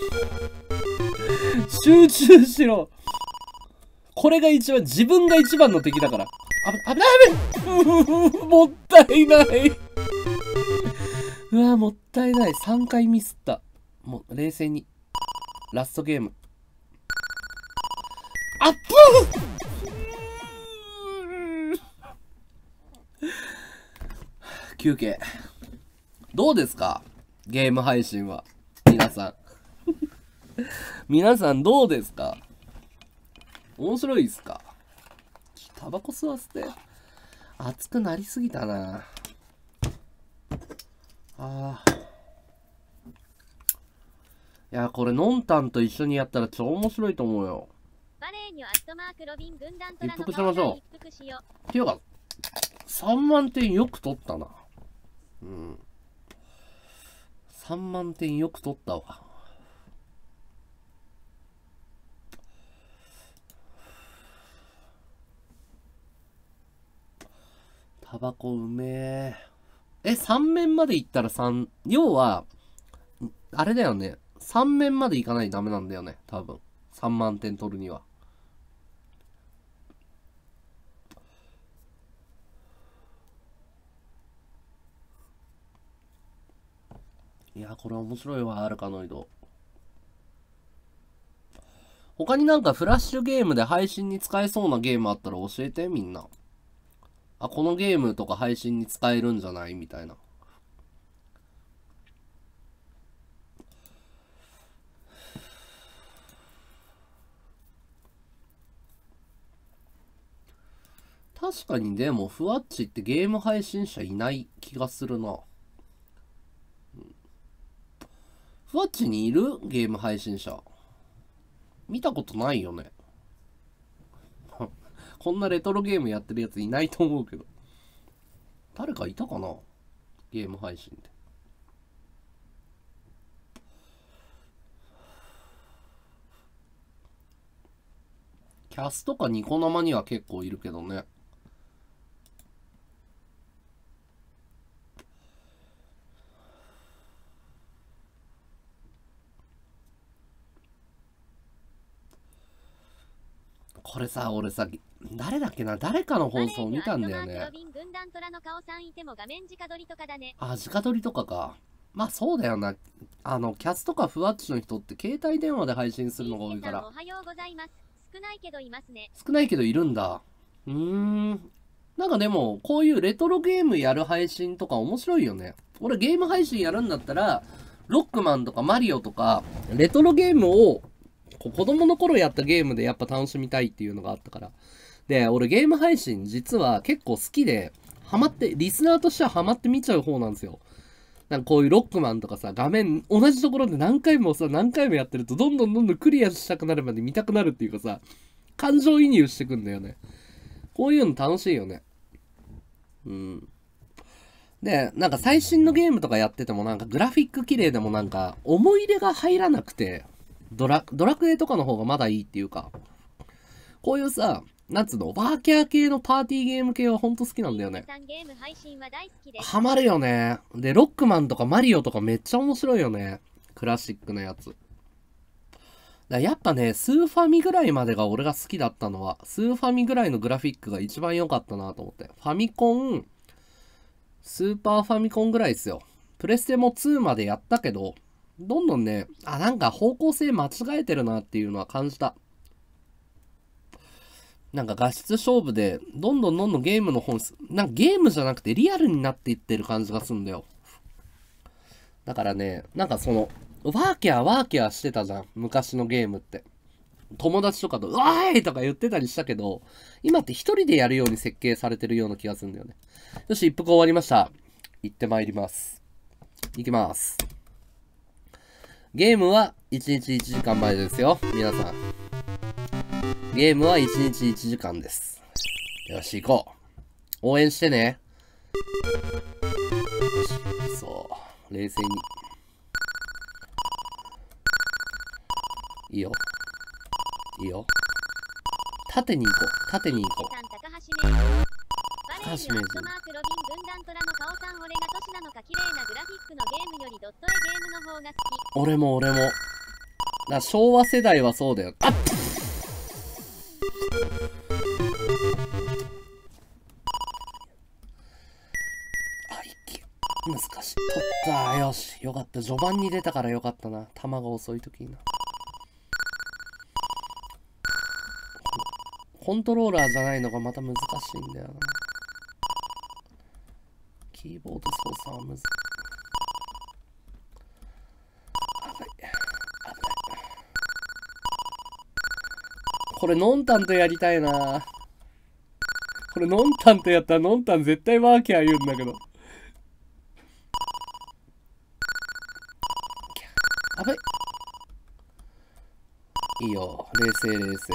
集中しろ。これが自分が一番の敵だから。危ない。もったいない。 うわ、もったいない。3回ミスった。もう、冷静に。ラストゲーム。あっぷー休憩。どうですかゲーム配信は。皆さん。皆さんどうですか面白いですかタバコ吸わせて。熱くなりすぎたな。いや、これ、のんたんと一緒にやったら超面白いと思うよ。一服しましょう。っていうか、3万点よく取ったな。うん。3万点よく取ったわ。タバコうめえ。3面まで行ったら3、要は、あれだよね。3面まで行かないとダメなんだよね。多分。3万点取るには。いや、これ面白いわ、アルカノイド。他になんかフラッシュゲームで配信に使えそうなゲームあったら教えて、みんな。あ、このゲームとか配信に使えるんじゃないみたいな。確かにでも、ふわっちってゲーム配信者いない気がするな。ふわっちにいるゲーム配信者。見たことないよね。こんなレトロゲームやってるやついないと思うけど。誰かいたかなゲーム配信で。キャスとかニコ生には結構いるけどね。これさ、俺さ、誰だっけな、誰かの放送見たんだよね。あ、直撮りとかか。まあそうだよな。キャスとかふわっちの人って携帯電話で配信するのが多いから。少ないけどいますね。少ないけどいるんだ。なんかでも、こういうレトロゲームやる配信とか面白いよね。俺ゲーム配信やるんだったら、ロックマンとかマリオとか、レトロゲームを、子供の頃やったゲームでやっぱ楽しみたいっていうのがあったから。で、俺ゲーム配信実は結構好きで、ハマって、リスナーとしてはハマって見ちゃう方なんですよ。なんかこういうロックマンとかさ、画面同じところで何回もやってるとどんどんクリアしたくなるまで見たくなるっていうかさ、感情移入してくんだよね。こういうの楽しいよね。で、なんか最新のゲームとかやっててもなんかグラフィック綺麗でもなんか思い入れが入らなくて、ドラクエとかの方がまだいいっていうか、こういうさ、なんつうの、ワーキャー系のパーティーゲーム系はほんと好きなんだよね。ハマるよね。で、ロックマンとかマリオとかめっちゃ面白いよね。クラシックなやつ。やっぱね、スーファミぐらいまでが俺が好きだったのは、スーファミぐらいのグラフィックが一番良かったなと思って。ファミコン、スーパーファミコンぐらいですよ。プレステも2までやったけど、どんどんね、なんか方向性間違えてるなっていうのは感じた。なんか画質勝負で、どんどんゲームの本質、なんかゲームじゃなくてリアルになっていってる感じがするんだよ。だからね、なんかその、ワーキャーしてたじゃん。昔のゲームって。友達とかと、うわーいとか言ってたりしたけど、今って一人でやるように設計されてるような気がするんだよね。よし、一服終わりました。行ってまいります。行きます。ゲームは1日1時間前ですよ。皆さん。ゲームは1日1時間です。よし、行こう。応援してね。よし、そう。冷静に。いいよ。いいよ。縦に行こう。縦に行こう。高橋名人。俺も。昭和世代はそうだよ。あっ難しい。取った序盤に出たからよかったな。弾が遅い時にな。コントローラーじゃないのがまた難しいんだよな。キーボード操作はむずい。危ない。危ない。これノンタンとやりたいな。これノンタンとやったらノンタン絶対ワーキャー言うんだけど。あべ。いいよ。冷静冷静。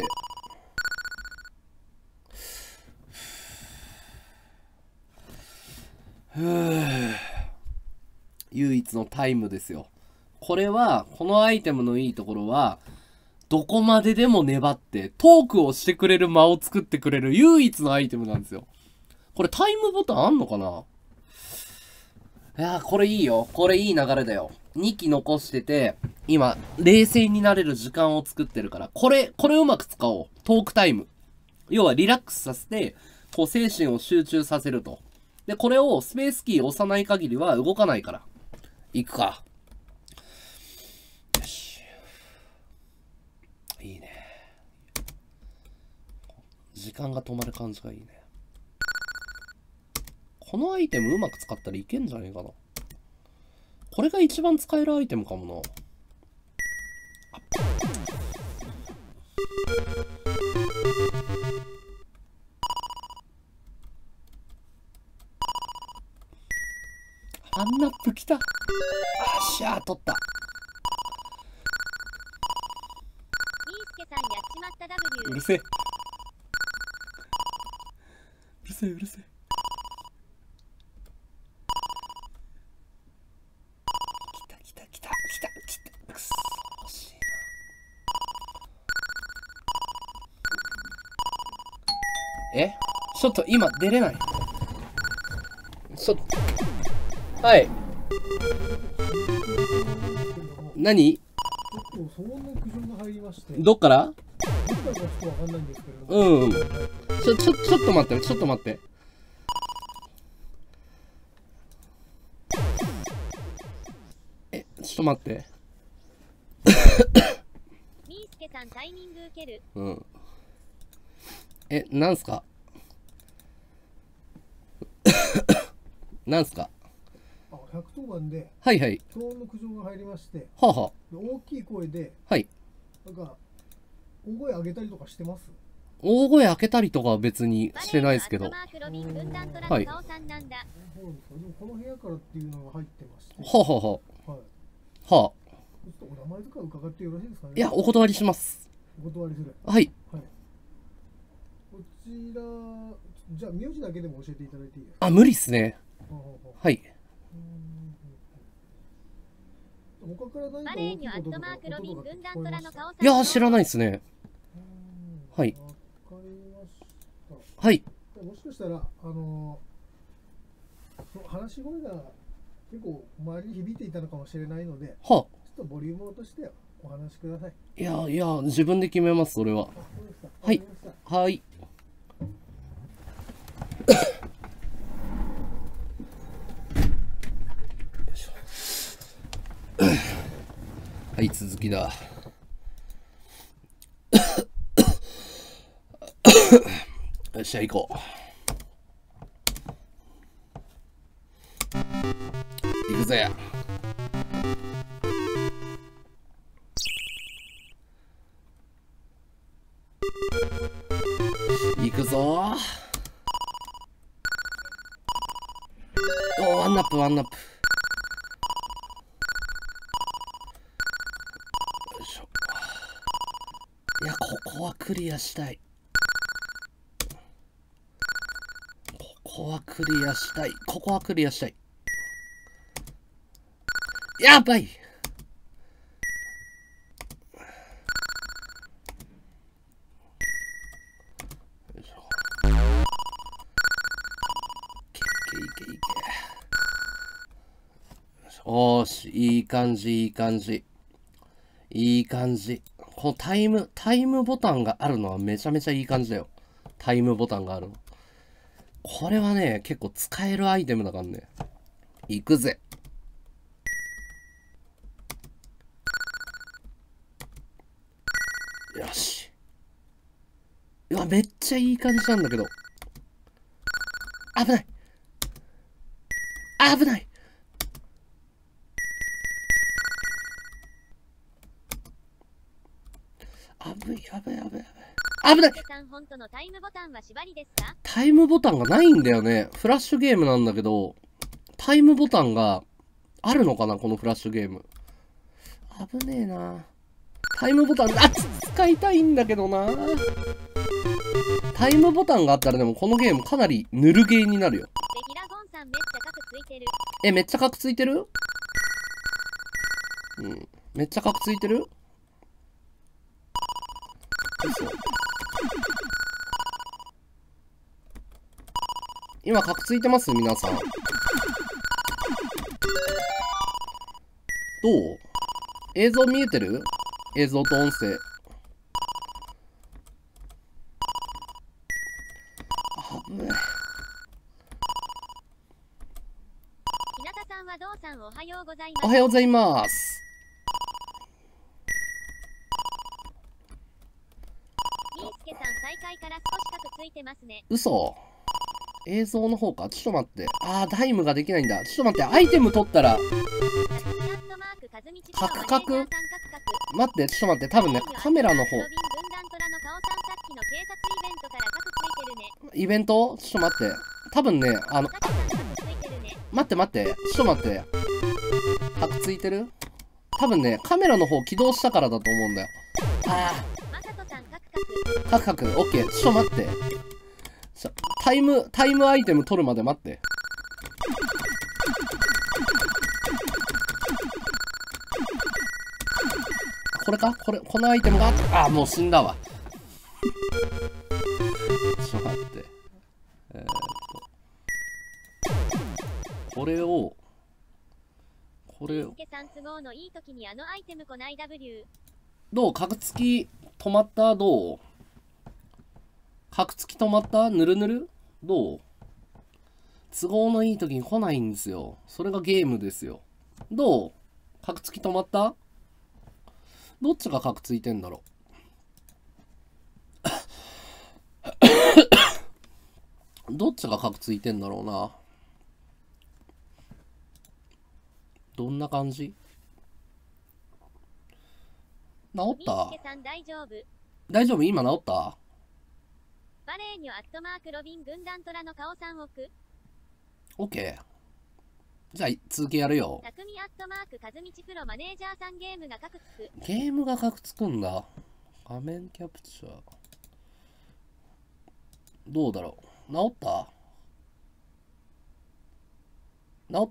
唯一のタイムですよ。これは、このアイテムのいいところは、どこまででも粘ってトークをしてくれる間を作ってくれる唯一のアイテムなんですよ。これタイムボタンあんのかな。いやー、これいいよ。これいい流れだよ。2機残してて、今、冷静になれる時間を作ってるから、これうまく使おう。トークタイム。要はリラックスさせて、こう精神を集中させると。で、これをスペースキー押さない限りは動かないから。行くか。よし。いいね。時間が止まる感じがいいね。このアイテムうまく使ったらいけんじゃねえかな。これが一番使えるアイテムかもな。アンナップ来た。あっしゃー、取った。 みーすけさんやっちまった W。 うるせえ。うるせえ、うるせえ。来た来た来た来た来た。くっそ、欲しいな。え？ちょっと今出れない。ちょっと。はい。何？どっから？うん。ちょっと待って、ちょっと待って。ちょっと待って。 みーすけさんタイミング受ける。 うん。なんすか？なんすか ？110番で、 はいはい。 騒音の苦情が入りまして、 はあはあ、 大きい声で、 はい。 なんか、大声上げたりとかしてます？ 大声開けたりとかは別にしてないですけど。はい。 でもこの部屋からっていうのが入ってまして。 はあはあはあ。 はい。 はあ。 ちょっとお名前とか伺ってよろしいですかね？ いや、お断りします。 お断りする。 はい。 はい。こちら、じゃあ名字だけでも教えていただいていいですか？ あ、無理っすね。はい。 他から何かバレーにアットマークロビン軍団トラの顔さん。 いや、知らないっすね。はい。 わかりました。 はい。 もしかしたら、話し声が結構周りに響いていたのかもしれないので、 はあ、 ちょっとボリュームを落としてお話しください。 いや、自分で決めます、それは。はい。はい。はい、続きだ。よっしゃ、行こう。行くぜ。行くぞ。おー、ワンナップ、ワンナップ。いや、ここはクリアしたい。ここはクリアしたい。ここはクリアしたい。やばい。おーし、いい感じ、いい感じ。いい感じ。このタイムボタンがあるのはめちゃめちゃいい感じだよ。タイムボタンがあるの。これはね、結構使えるアイテムだからね。行くぜ。 よし。うわ、めっちゃいい感じなんだけど。危ない。危ない。やべやべ。危ない。 タイムボタンは縛りですか？ タイムボタンがないんだよね。フラッシュゲームなんだけど、タイムボタンがあるのかな、このフラッシュゲーム。危ねえな。タイムボタン、使いたいんだけどな。タイムボタンがあったらでもこのゲームかなりぬるゲーになるよ。めっちゃカクついてる？うん。めっちゃカクついてる？嘘。今カクついてます皆さん。どう？映像見えてる？映像と音声。危ない。 日向さんはどうさんおはようございます。 おはようございます。 みーすけさん再開から少しカクついてますね。 嘘。映像の方か。ちょっと待って。ダイムができないんだ。ちょっと待って。アイテム取ったら。カクカク？待って、ちょっと待って。多分ね、カメラの方。イベント？ちょっと待って。多分ね、待って待って。ちょっと待って。カクついてる？多分ね、カメラの方起動したからだと思うんだよ。カクカク。オッケー。ちょっと待って。タイムアイテム取るまで待って。これか？このアイテムがもう死んだわ。ちょっと待って。これを。どう？カクつき止まった？どう？カクつき止まった？ぬるぬる？どう？都合のいい時に来ないんですよ。それがゲームですよ。どう？カクつき止まった？どっちがカクついてんだろう。どっちがカクついてんだろうな。どんな感じ？治った？大丈夫？今治った？ バレーニョアットマークロビン軍団トラの顔3億。 オッケー。じゃあ続きやるよ。 匠アットマークカズミチプロマネージャーさんゲームがカクつく。 ゲームがカクつくんだ。画面キャプチャー。どうだろう。治った？治った？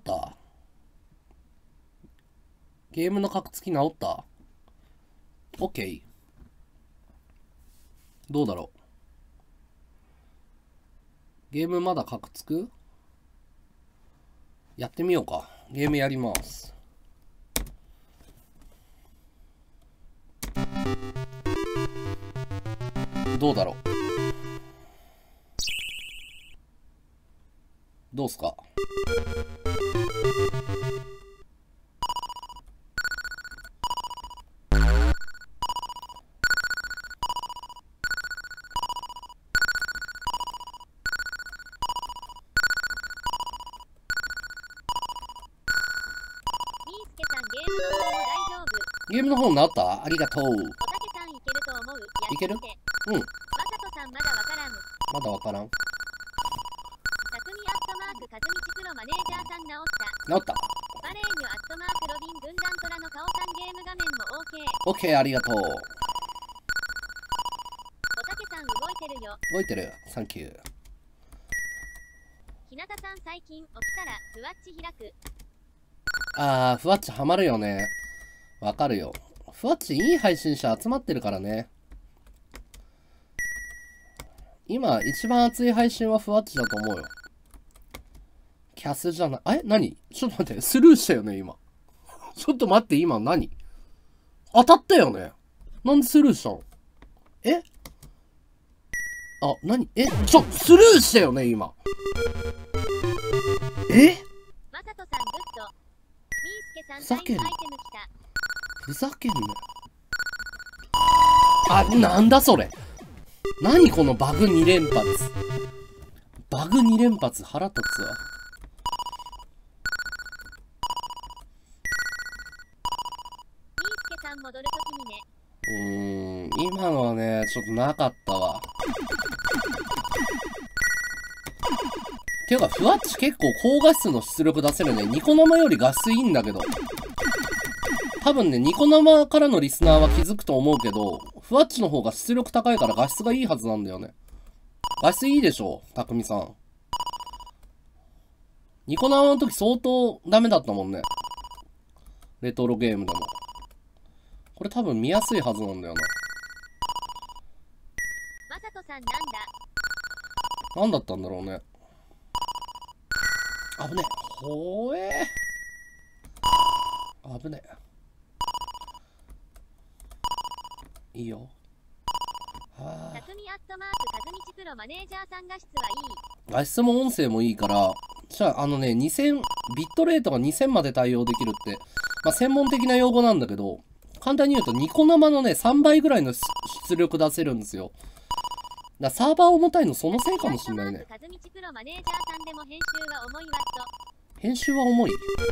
ゲームのカクつき治った？オッケー。どうだろう。ゲームまだカクつく？やってみようか。ゲームやります。どうだろう。どうすか？ゲームの方治った？ありがとう。 おたけさんいけると思う。 いける？うん。 まさとさんまだわからん。 まだわからん。 たくみアットマークカズミチプロマネージャーさん治った。 治った。 バレーニョアットマークロビン軍団トラの顔さんゲーム画面も OK。 OK、ありがとう。 おたけさん動いてるよ。 動いてる。サンキュー。 日向さん最近起きたらふわっち開く。 ふわっちハマるよね。わかるよ。ふわっちいい配信者集まってるからね。今一番熱い配信はふわっちだと思うよ。キャスじゃない。何？ちょっと待って、スルーしたよね今。ちょっと待って、今何？当たったよね。なんでスルーしたの？何？スルーしたよね今。 まさとさんグッド。みーすけさんふざけんな。 アイテム来た。 ふざけんな。 あ、なんだそれ。何このバグ2連発。バグ2連発腹立つわ。 みーすけさん戻るときにね。 今のはね、ちょっとなかったわ。ていうか、ふわっち結構高画質の出力出せるね。ニコ生より画質いいんだけど。多分ね、ニコ生からのリスナーは気づくと思うけど、ふわっちの方が出力高いから画質がいいはずなんだよね。画質いいでしょ、たくみさん。ニコ生の時相当ダメだったもんね。レトロゲームでも。これ多分見やすいはずなんだよな。 まさとさんなんだ。 なんだったんだろうね。危ねえ。ほえー。危ねえ。いいよ。はたくみアットマークかずみちプロマネージャーさん画質はいい。 画質も音声もいいから、じゃあ2000、ビットレートが2000まで対応できるって、まあ専門的な用語なんだけど、簡単に言うとニコ生のね、3倍ぐらいの出力出せるんですよ。だからサーバー重たいのそのせいかもしんないね。 かずみちプロマネージャーさんでも編集は重いわと。 編集は重い。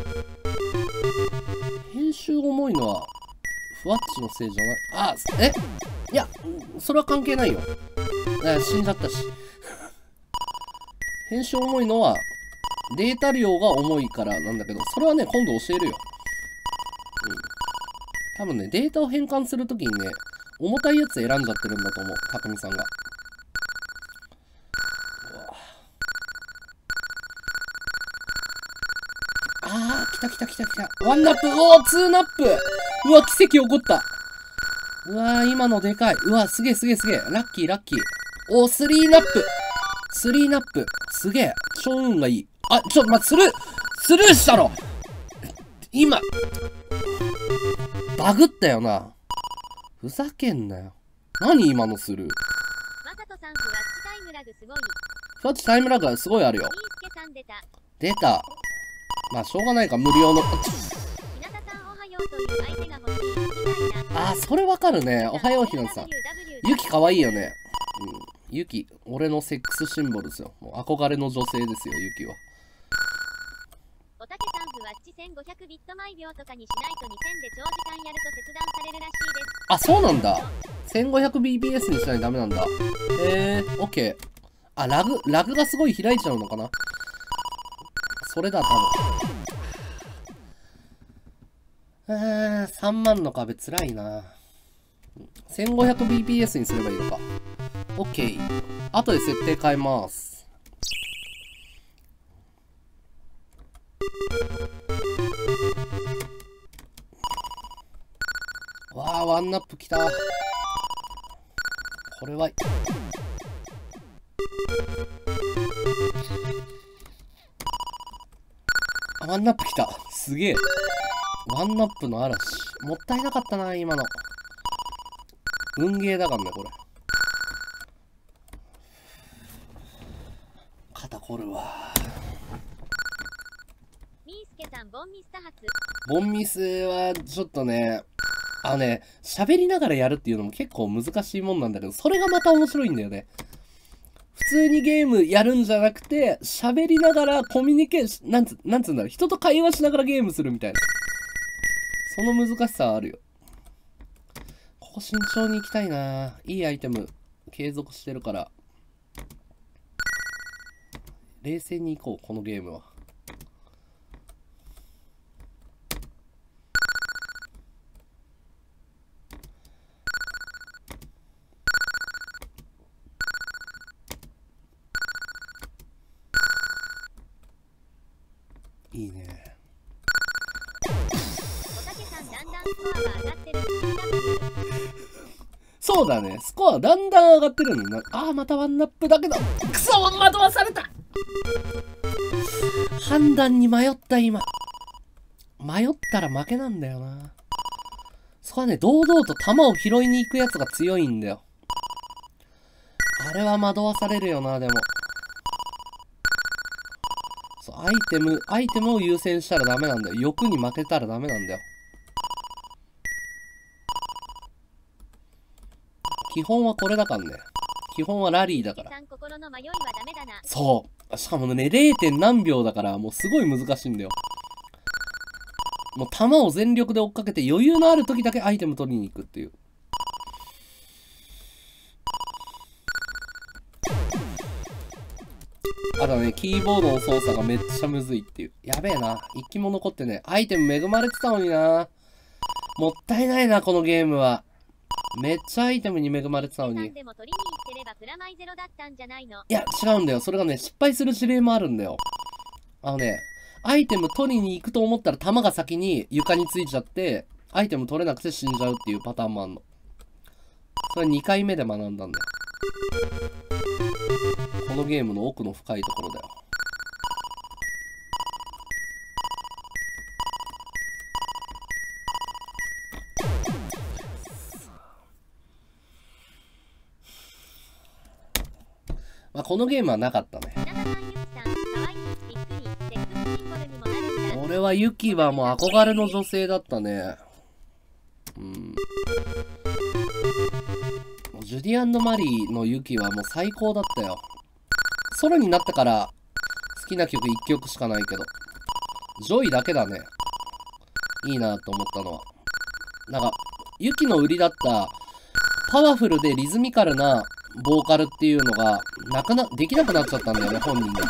編集重いのは、ふわっちのせいじゃない。あ、いや、それは関係ないよ。死んじゃったし。編集重いのは、データ量が重いからなんだけど、それはね、今度教えるよ。多分ね、データを変換するときにね、重たいやつ選んじゃってるんだと思う、たくみさんが。来た来た来た来た。ワンナップ、ツーナップ。うわ、奇跡起こった。うわ今のでかい。うわ、すげえすげえすげえ。ラッキーラッキー。スリーナップ。スリーナップ。すげえ。超運がいい。あ、ちょっと待って、スルーしたろ。今、バグったよな。ふざけんなよ。何今のスルー。 まさとさん、ふわっちタイムラグすごい。 ふわっちタイムラグがすごいあるよ。 みーすけさん出た。 出た。まあ、しょうがないか、無料の。 ひなたさんおはようという相手が欲しい。みたいな。 あ、それわかるね。おはよう、ひなたさん。ゆきかわいいよね。ゆき、俺のセックスシンボルですよ。もう憧れの女性ですよ、ゆきは。 おたけさん、ふわっち1500ビット毎秒とかにしないと2000で長時間やると切断されるらしいです。 あ、そうなんだ。1500bps にしないとダメなんだ。オッケー。あ、ラグがすごい開いちゃうのかな。それだ、多分。3万の壁つらいな。1500bps にすればいいのか。OK。後で設定変えます。わあ、ワンナップきた。これは、ワンナップきた。すげえ。ワンナップの嵐。もったいなかったな、今の。運ゲーだからね、これ。肩こるわ。 みーすけさん、ボンミス多発。 ボンミスは、ちょっとね、喋りながらやるっていうのも結構難しいもんなんだけど、それがまた面白いんだよね。普通にゲームやるんじゃなくて、喋りながらコミュニケーション、なんつうんだろう、人と会話しながらゲームするみたいな。その難しさはあるよ。ここ慎重に行きたいな。いいアイテム、継続してるから。冷静に行こう、このゲームは。いいね。 おたけさん、だんだんスコアが上がってる。 そうだね。スコアだんだん上がってるのにな。またワンナップだけど。クソ惑わされた。判断に迷った、今。迷ったら負けなんだよな。そこはね、堂々と弾を拾いに行くやつが強いんだよ。あれは惑わされるよな、でも。そう、アイテムを優先したらダメなんだよ。欲に負けたらダメなんだよ。 基本はこれだからね。基本はラリーだから。 心の迷いはダメだな。 そう。しかもね、0. 点何秒だから、もうすごい難しいんだよ。もう弾を全力で追っかけて余裕のある時だけアイテム取りに行くっていう。あとね、キーボードの操作がめっちゃむずいっていう。やべえな。一機も残ってね。アイテム恵まれてたのにな。もったいないな、このゲームは。めっちゃアイテムに恵まれてたのに。いや、違うんだよ。それがね、失敗する事例もあるんだよ。アイテム取りに行くと思ったら弾が先に床についちゃって、アイテム取れなくて死んじゃうっていうパターンもあんの。それ2回目で学んだんだよ。このゲームの奥の深いところだよ。まあこのゲームはなかったね。俺はユキはもう憧れの女性だったね。ジュディ&マリーのユキはもう最高だったよ。ソロになってから好きな曲1曲しかないけど、ジョイだけだね。いいなと思ったのは。なんか、ユキの売りだったパワフルでリズミカルなボーカルっていうのができなくなっちゃったんだよね、本人が。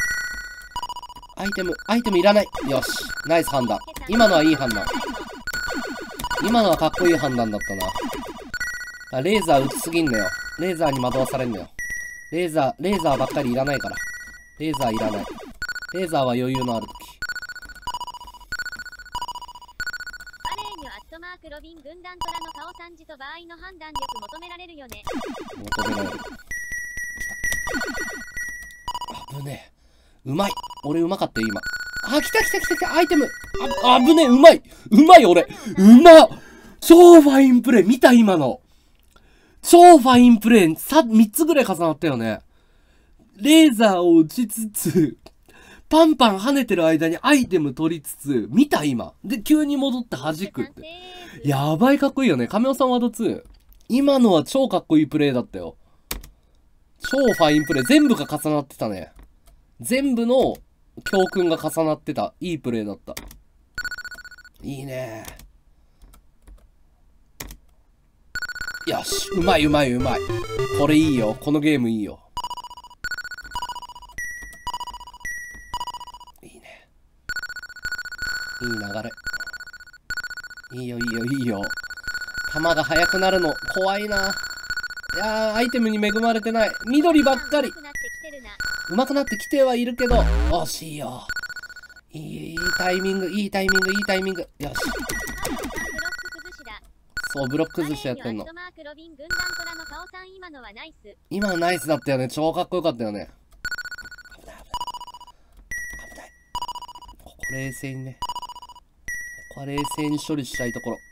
アイテムいらない。よし。ナイス判断。今のはいい判断。今のはかっこいい判断だったな。レーザー撃ちすぎんのよ。レーザーに惑わされんのよ。レーザーばっかりいらないから。レーザーいらない。レーザーは余裕のあるとき。 バレーニュアットマークロビン軍団トラの顔3時と場合の判断力求められるよね。 求められる。危ねえ。うまい。俺うまかったよ、今。来た。アイテム。危ねえ、うまい俺。うまっ。超ファインプレイ。見た今の。超ファインプレイ。3つぐらい重なったよね。レーザーを撃ちつつ、パンパン跳ねてる間にアイテム取りつつ、見た今。で、急に戻って弾くって。やばいかっこいいよね。亀尾さんワード2。今のは超かっこいいプレイだったよ。超ファインプレイ。全部が重なってたね。全部の教訓が重なってた。いいプレイだった。いいね。よし。うまい。これいいよ。このゲームいいよ。いいね。いい流れ。いいよ。弾が速くなるの。怖いな。いやー、アイテムに恵まれてない。緑ばっかり。上手くなってきてはいるけど、惜しいよ。いいタイミング。よし。そう、ブロック崩しやってんの。今のナイスだったよね。超かっこよかったよね。危ない。ここ冷静にね。ここは冷静に処理したいところ。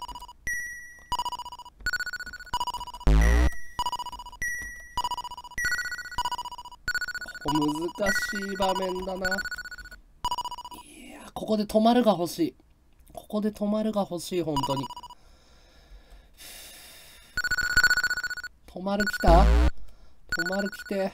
難しい場面だな。いや、ここで止まるが欲しい。本当に。止まる来て。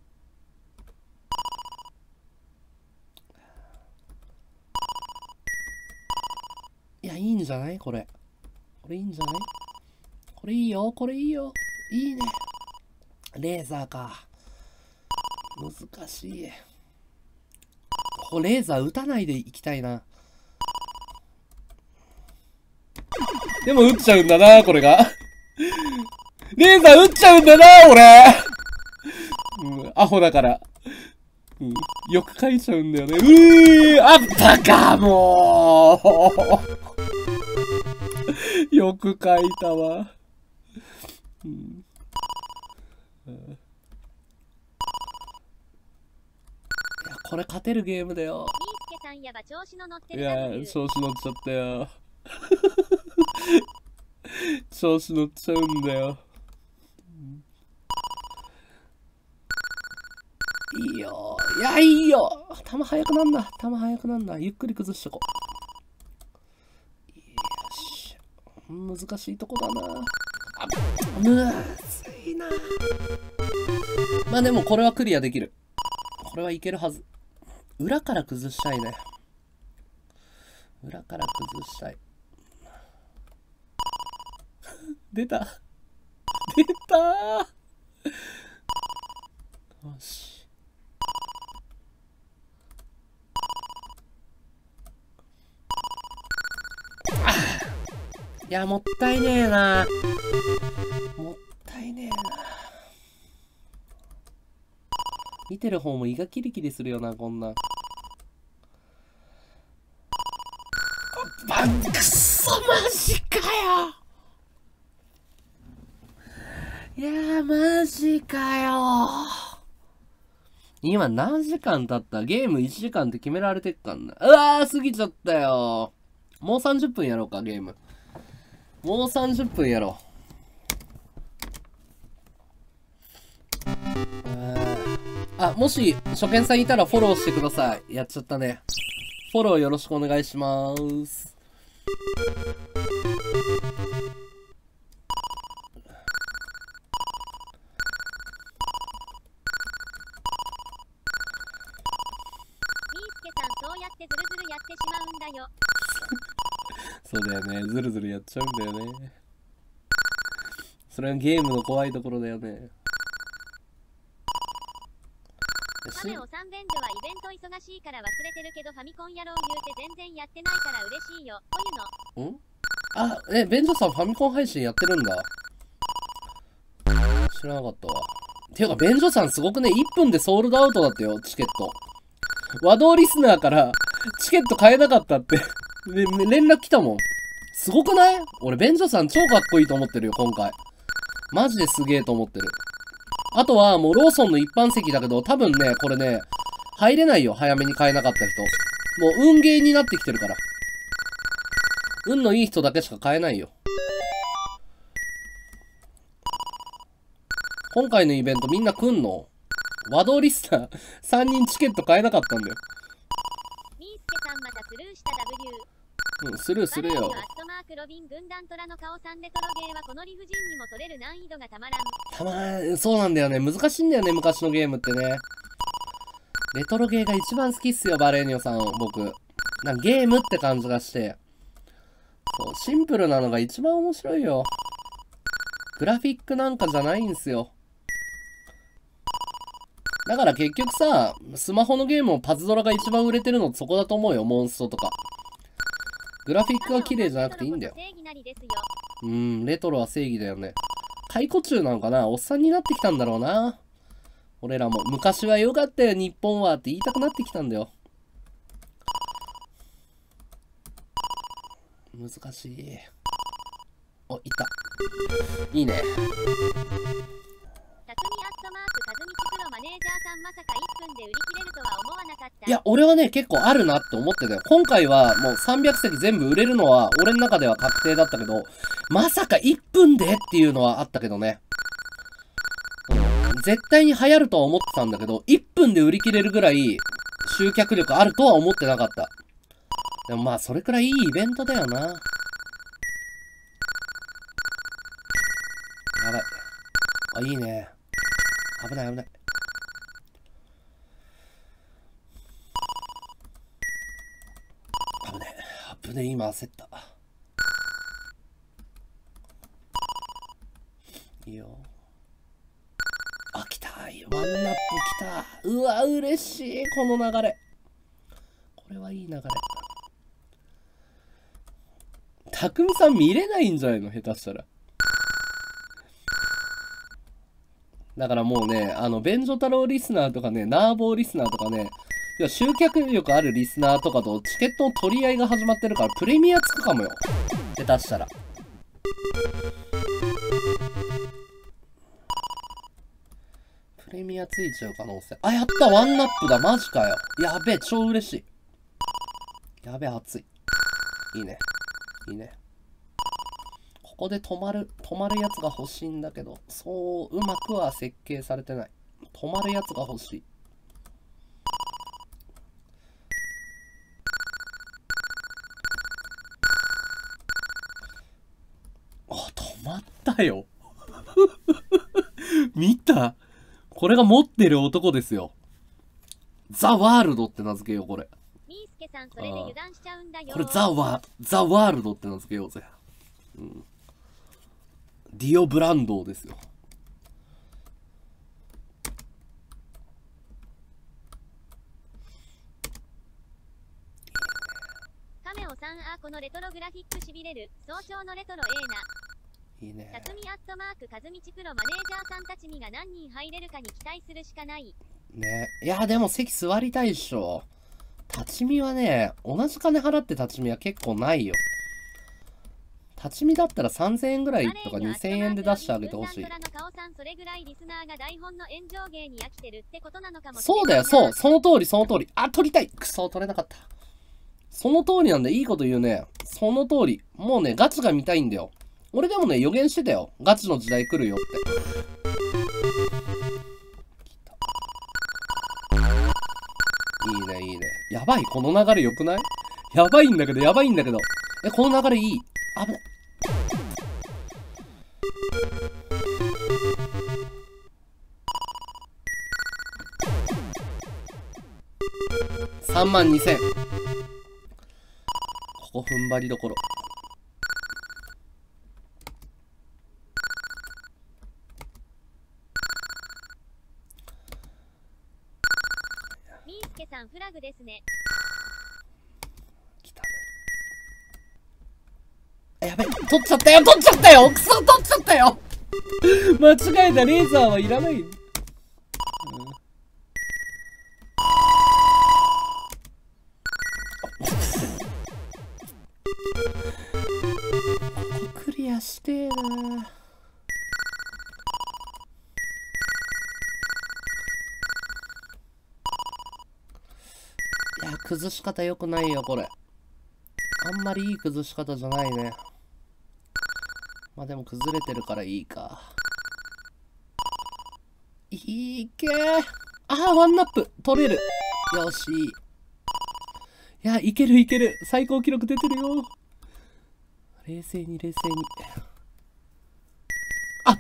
いや、いいんじゃないこれいいんじゃないこれいいよ。いいね。レーザーか。難しい。ここレーザー撃たないでいきたいな。でも撃っちゃうんだな、これが。レーザー撃っちゃうんだな、俺。アホだから。よく書いちゃうんだよね。あったか、もう。よく書いたわ。これ勝てるゲームだよ。いや、調子乗っちゃったよ。調子乗っちゃうんだよ。いいよ。いいよ。弾速くなんだ。ゆっくり崩しとこう。よし。難しいとこだな。 むずいな。まあでもこれはクリアできる。これはいけるはず。裏から崩したいね。裏から崩したい。出た。出たー。よし。いや、もったいねえな。もったいねえな。見てる方も胃がキリキリするよな、こんなん。くっそ、マジかよ。いやー、マジかよ。今何時間経った？ゲーム1時間って決められてっかんな。うわー、過ぎちゃったよ。もう30分やろうか、ゲーム。もう30分やろう。あ、もし初見さんいたらフォローしてください。やっちゃったね。フォローよろしくお願いします。 そうやってズルズルやってしまうんだよ。 そうだよね。ズルズルやっちゃうんだよね。それはゲームの怖いところだよね。 カメオさん便所はイベント忙しいから忘れてるけどファミコンやろう言うて全然やってないから嬉しいよ。こういうの。 ん？あ、便所さんファミコン配信やってるんだ。知らなかったわ。ていうか、便所さんすごくね、1分でソールドアウトだったよ、チケット。和道リスナーからチケット買えなかったって連絡来たもん。すごくない？俺、便所さん超かっこいいと思ってるよ、今回。マジですげえと思ってる。あとは、もうローソンの一般席だけど、多分ね、これね、入れないよ、早めに買えなかった人。もう運ゲーになってきてるから。運のいい人だけしか買えないよ。今回のイベントみんな来んの？和道リスナー3人チケット買えなかったんだよ。 みーすけさんまたスルーした W。 うん、スルーするよ。 アットマークロビン軍団虎の顔さんレトロゲーはこの理不尽にも取れる難易度がたまらん。 そうなんだよね。難しいんだよね、昔のゲームってね。レトロゲーが一番好きっすよ、バレーニョさん、僕。なんかゲームって感じがして。そう、シンプルなのが一番面白いよ。グラフィックなんかじゃないんすよ。だから結局さ、スマホのゲームもパズドラが一番売れてるのそこだと思うよ、モンストとか。グラフィックが綺麗じゃなくていいんだよ。レトロは正義だよね。解雇中なのかな？おっさんになってきたんだろうな。俺らも、昔は良かったよ、日本はって言いたくなってきたんだよ。難しい。お、いった。いいね。 マネージャーさんまさか1分で売り切れるとは思わなかった。 いや、俺はね、結構あるなって思ってたよ。今回はもう300席全部売れるのは、俺の中では確定だったけど、まさか1分でっていうのはあったけどね。絶対に流行るとは思ってたんだけど、1分で売り切れるぐらい集客力あるとは思ってなかった。でもまあ、それくらいいいイベントだよな。やばい。あ、いいね。危ない危ない。危ねえ、今焦った。いいよ。あ、来た。ワンナップ来た。うわ、嬉しい。この流れ。これはいい流れ。たくみさん見れないんじゃないの？下手したら。だからもうね、便所太郎リスナーとかね、ナーボーリスナーとかね、いや、集客力あるリスナーとかとチケットの取り合いが始まってるから、プレミアつくかもよ。下手したら。プレミアついちゃう可能性。あ、やった！ワンナップだ！マジかよ。やべえ、超嬉しい。やべえ、熱い。いいね。いいね。ここで止まるやつが欲しいんだけど、そう、うまくは設計されてない。止まるやつが欲しい。あ、止まったたよ。見た？これが持ってる男ですよ。ザ・ワールドって名付けよう、これ。 みーすけさん、それで油断しちゃうんだよ。 これザ・ワールドって名付けようぜ。うん。ディオ・ブランドーですよ。 カメオさん、このレトログラフィックしびれる。早朝のレトロいいね。 たつみアットマークかずみちプロマネージャーさんたちにが何人入れるかに期待するしかない。 ね。いや、でも席座りたいっしょ。立ち見はね、同じ金払って立ち見は結構ないよ。立ち見だったら3000円ぐらいとか2000円で出してあげてほしい。そうだよ、そう、その通り、その通り。あ、取りたい。くそ、取れなかった。その通りなんで、いいこと言うね。その通り。もうね、ガチが見たいんだよ。俺でもね、予言してたよ。ガチの時代来るよって。いいね、いいね。やばい、この流れ良くない？やばいんだけど、やばいんだけど。この流れいい。危ない。32,000。ここ踏ん張りどころ。 みーすけさんフラグですね。 来たね。やべ、取っちゃったよ、取っちゃったよ、クソ、取っちゃったよ。間違えた、レーザーはいらない。ここクリアしてえな。いや、崩し方良くないよ、これ。あんまりいい崩し方じゃないね。まあでも崩れてるからいいか。いけー。ああ、ワンナップ取れる。よし。いや、いけるいける。最高記録出てるよ。冷静に冷静に。あっ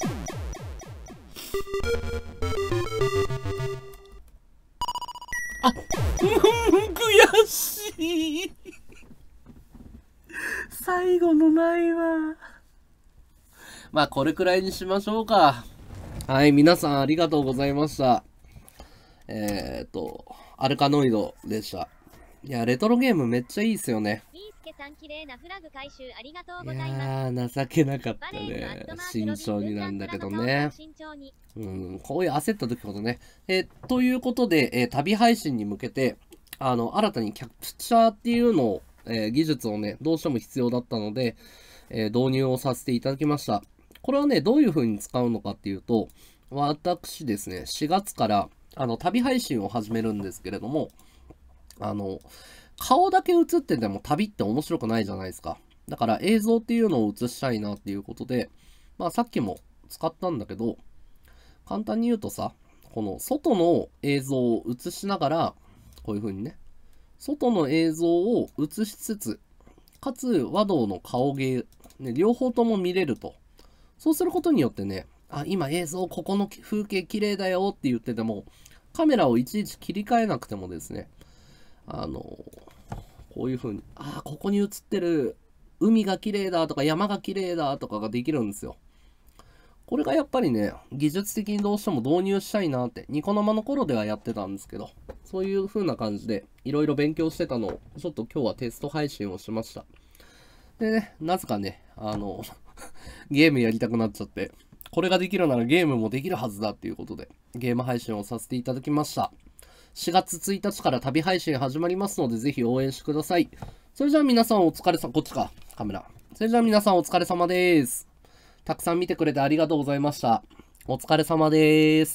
あっ悔しい。最後のないわ。まあ、これくらいにしましょうか。はい、皆さんありがとうございました。アルカノイドでした。いや、レトロゲームめっちゃいいっすよね。 みーすけさん、綺麗なフラグ回収ありがとうごいざいます。 やー、情けなかったね。慎重になんだけどね。こういう焦った時ほどね。ということで、旅配信に向けて、新たにキャプチャーっていうのを、技術をね、どうしても必要だったので、導入をさせていただきました。これはね、どういう風に使うのかっていうと、私ですね、4月から、旅配信を始めるんですけれども、顔だけ映ってても旅って面白くないじゃないですか。だから映像っていうのを映したいなっていうことで、まあさっきも使ったんだけど、簡単に言うとさ、この外の映像を映しながら、こういう風にね、外の映像を映しつつ、かつ和道の顔芸、ね、両方とも見れると。そうすることによってね、あ、今映像ここの風景綺麗だよって言ってても、カメラをいちいち切り替えなくてもですね、こういう風に、あ、ここに映ってる海が綺麗だとか山が綺麗だとかができるんですよ。これがやっぱりね、技術的にどうしても導入したいなって、ニコ生の頃ではやってたんですけど、そういう風な感じでいろいろ勉強してたのを、ちょっと今日はテスト配信をしました。でね、なぜかね、ゲームやりたくなっちゃって、これができるならゲームもできるはずだっていうことで、ゲーム配信をさせていただきました。4月1日から旅配信始まりますので、ぜひ応援してください。それじゃあ皆さんお疲れ様、こっちか、カメラ。それじゃあ皆さんお疲れ様です。たくさん見てくれてありがとうございました。お疲れ様です。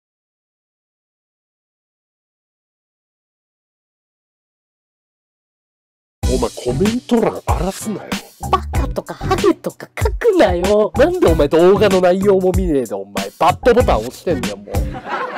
お前コメント欄荒らすなよ。 バカとかハゲとか書くなよ。 なんでお前動画の内容も見ねえでお前バッドボタン押してんだよもう。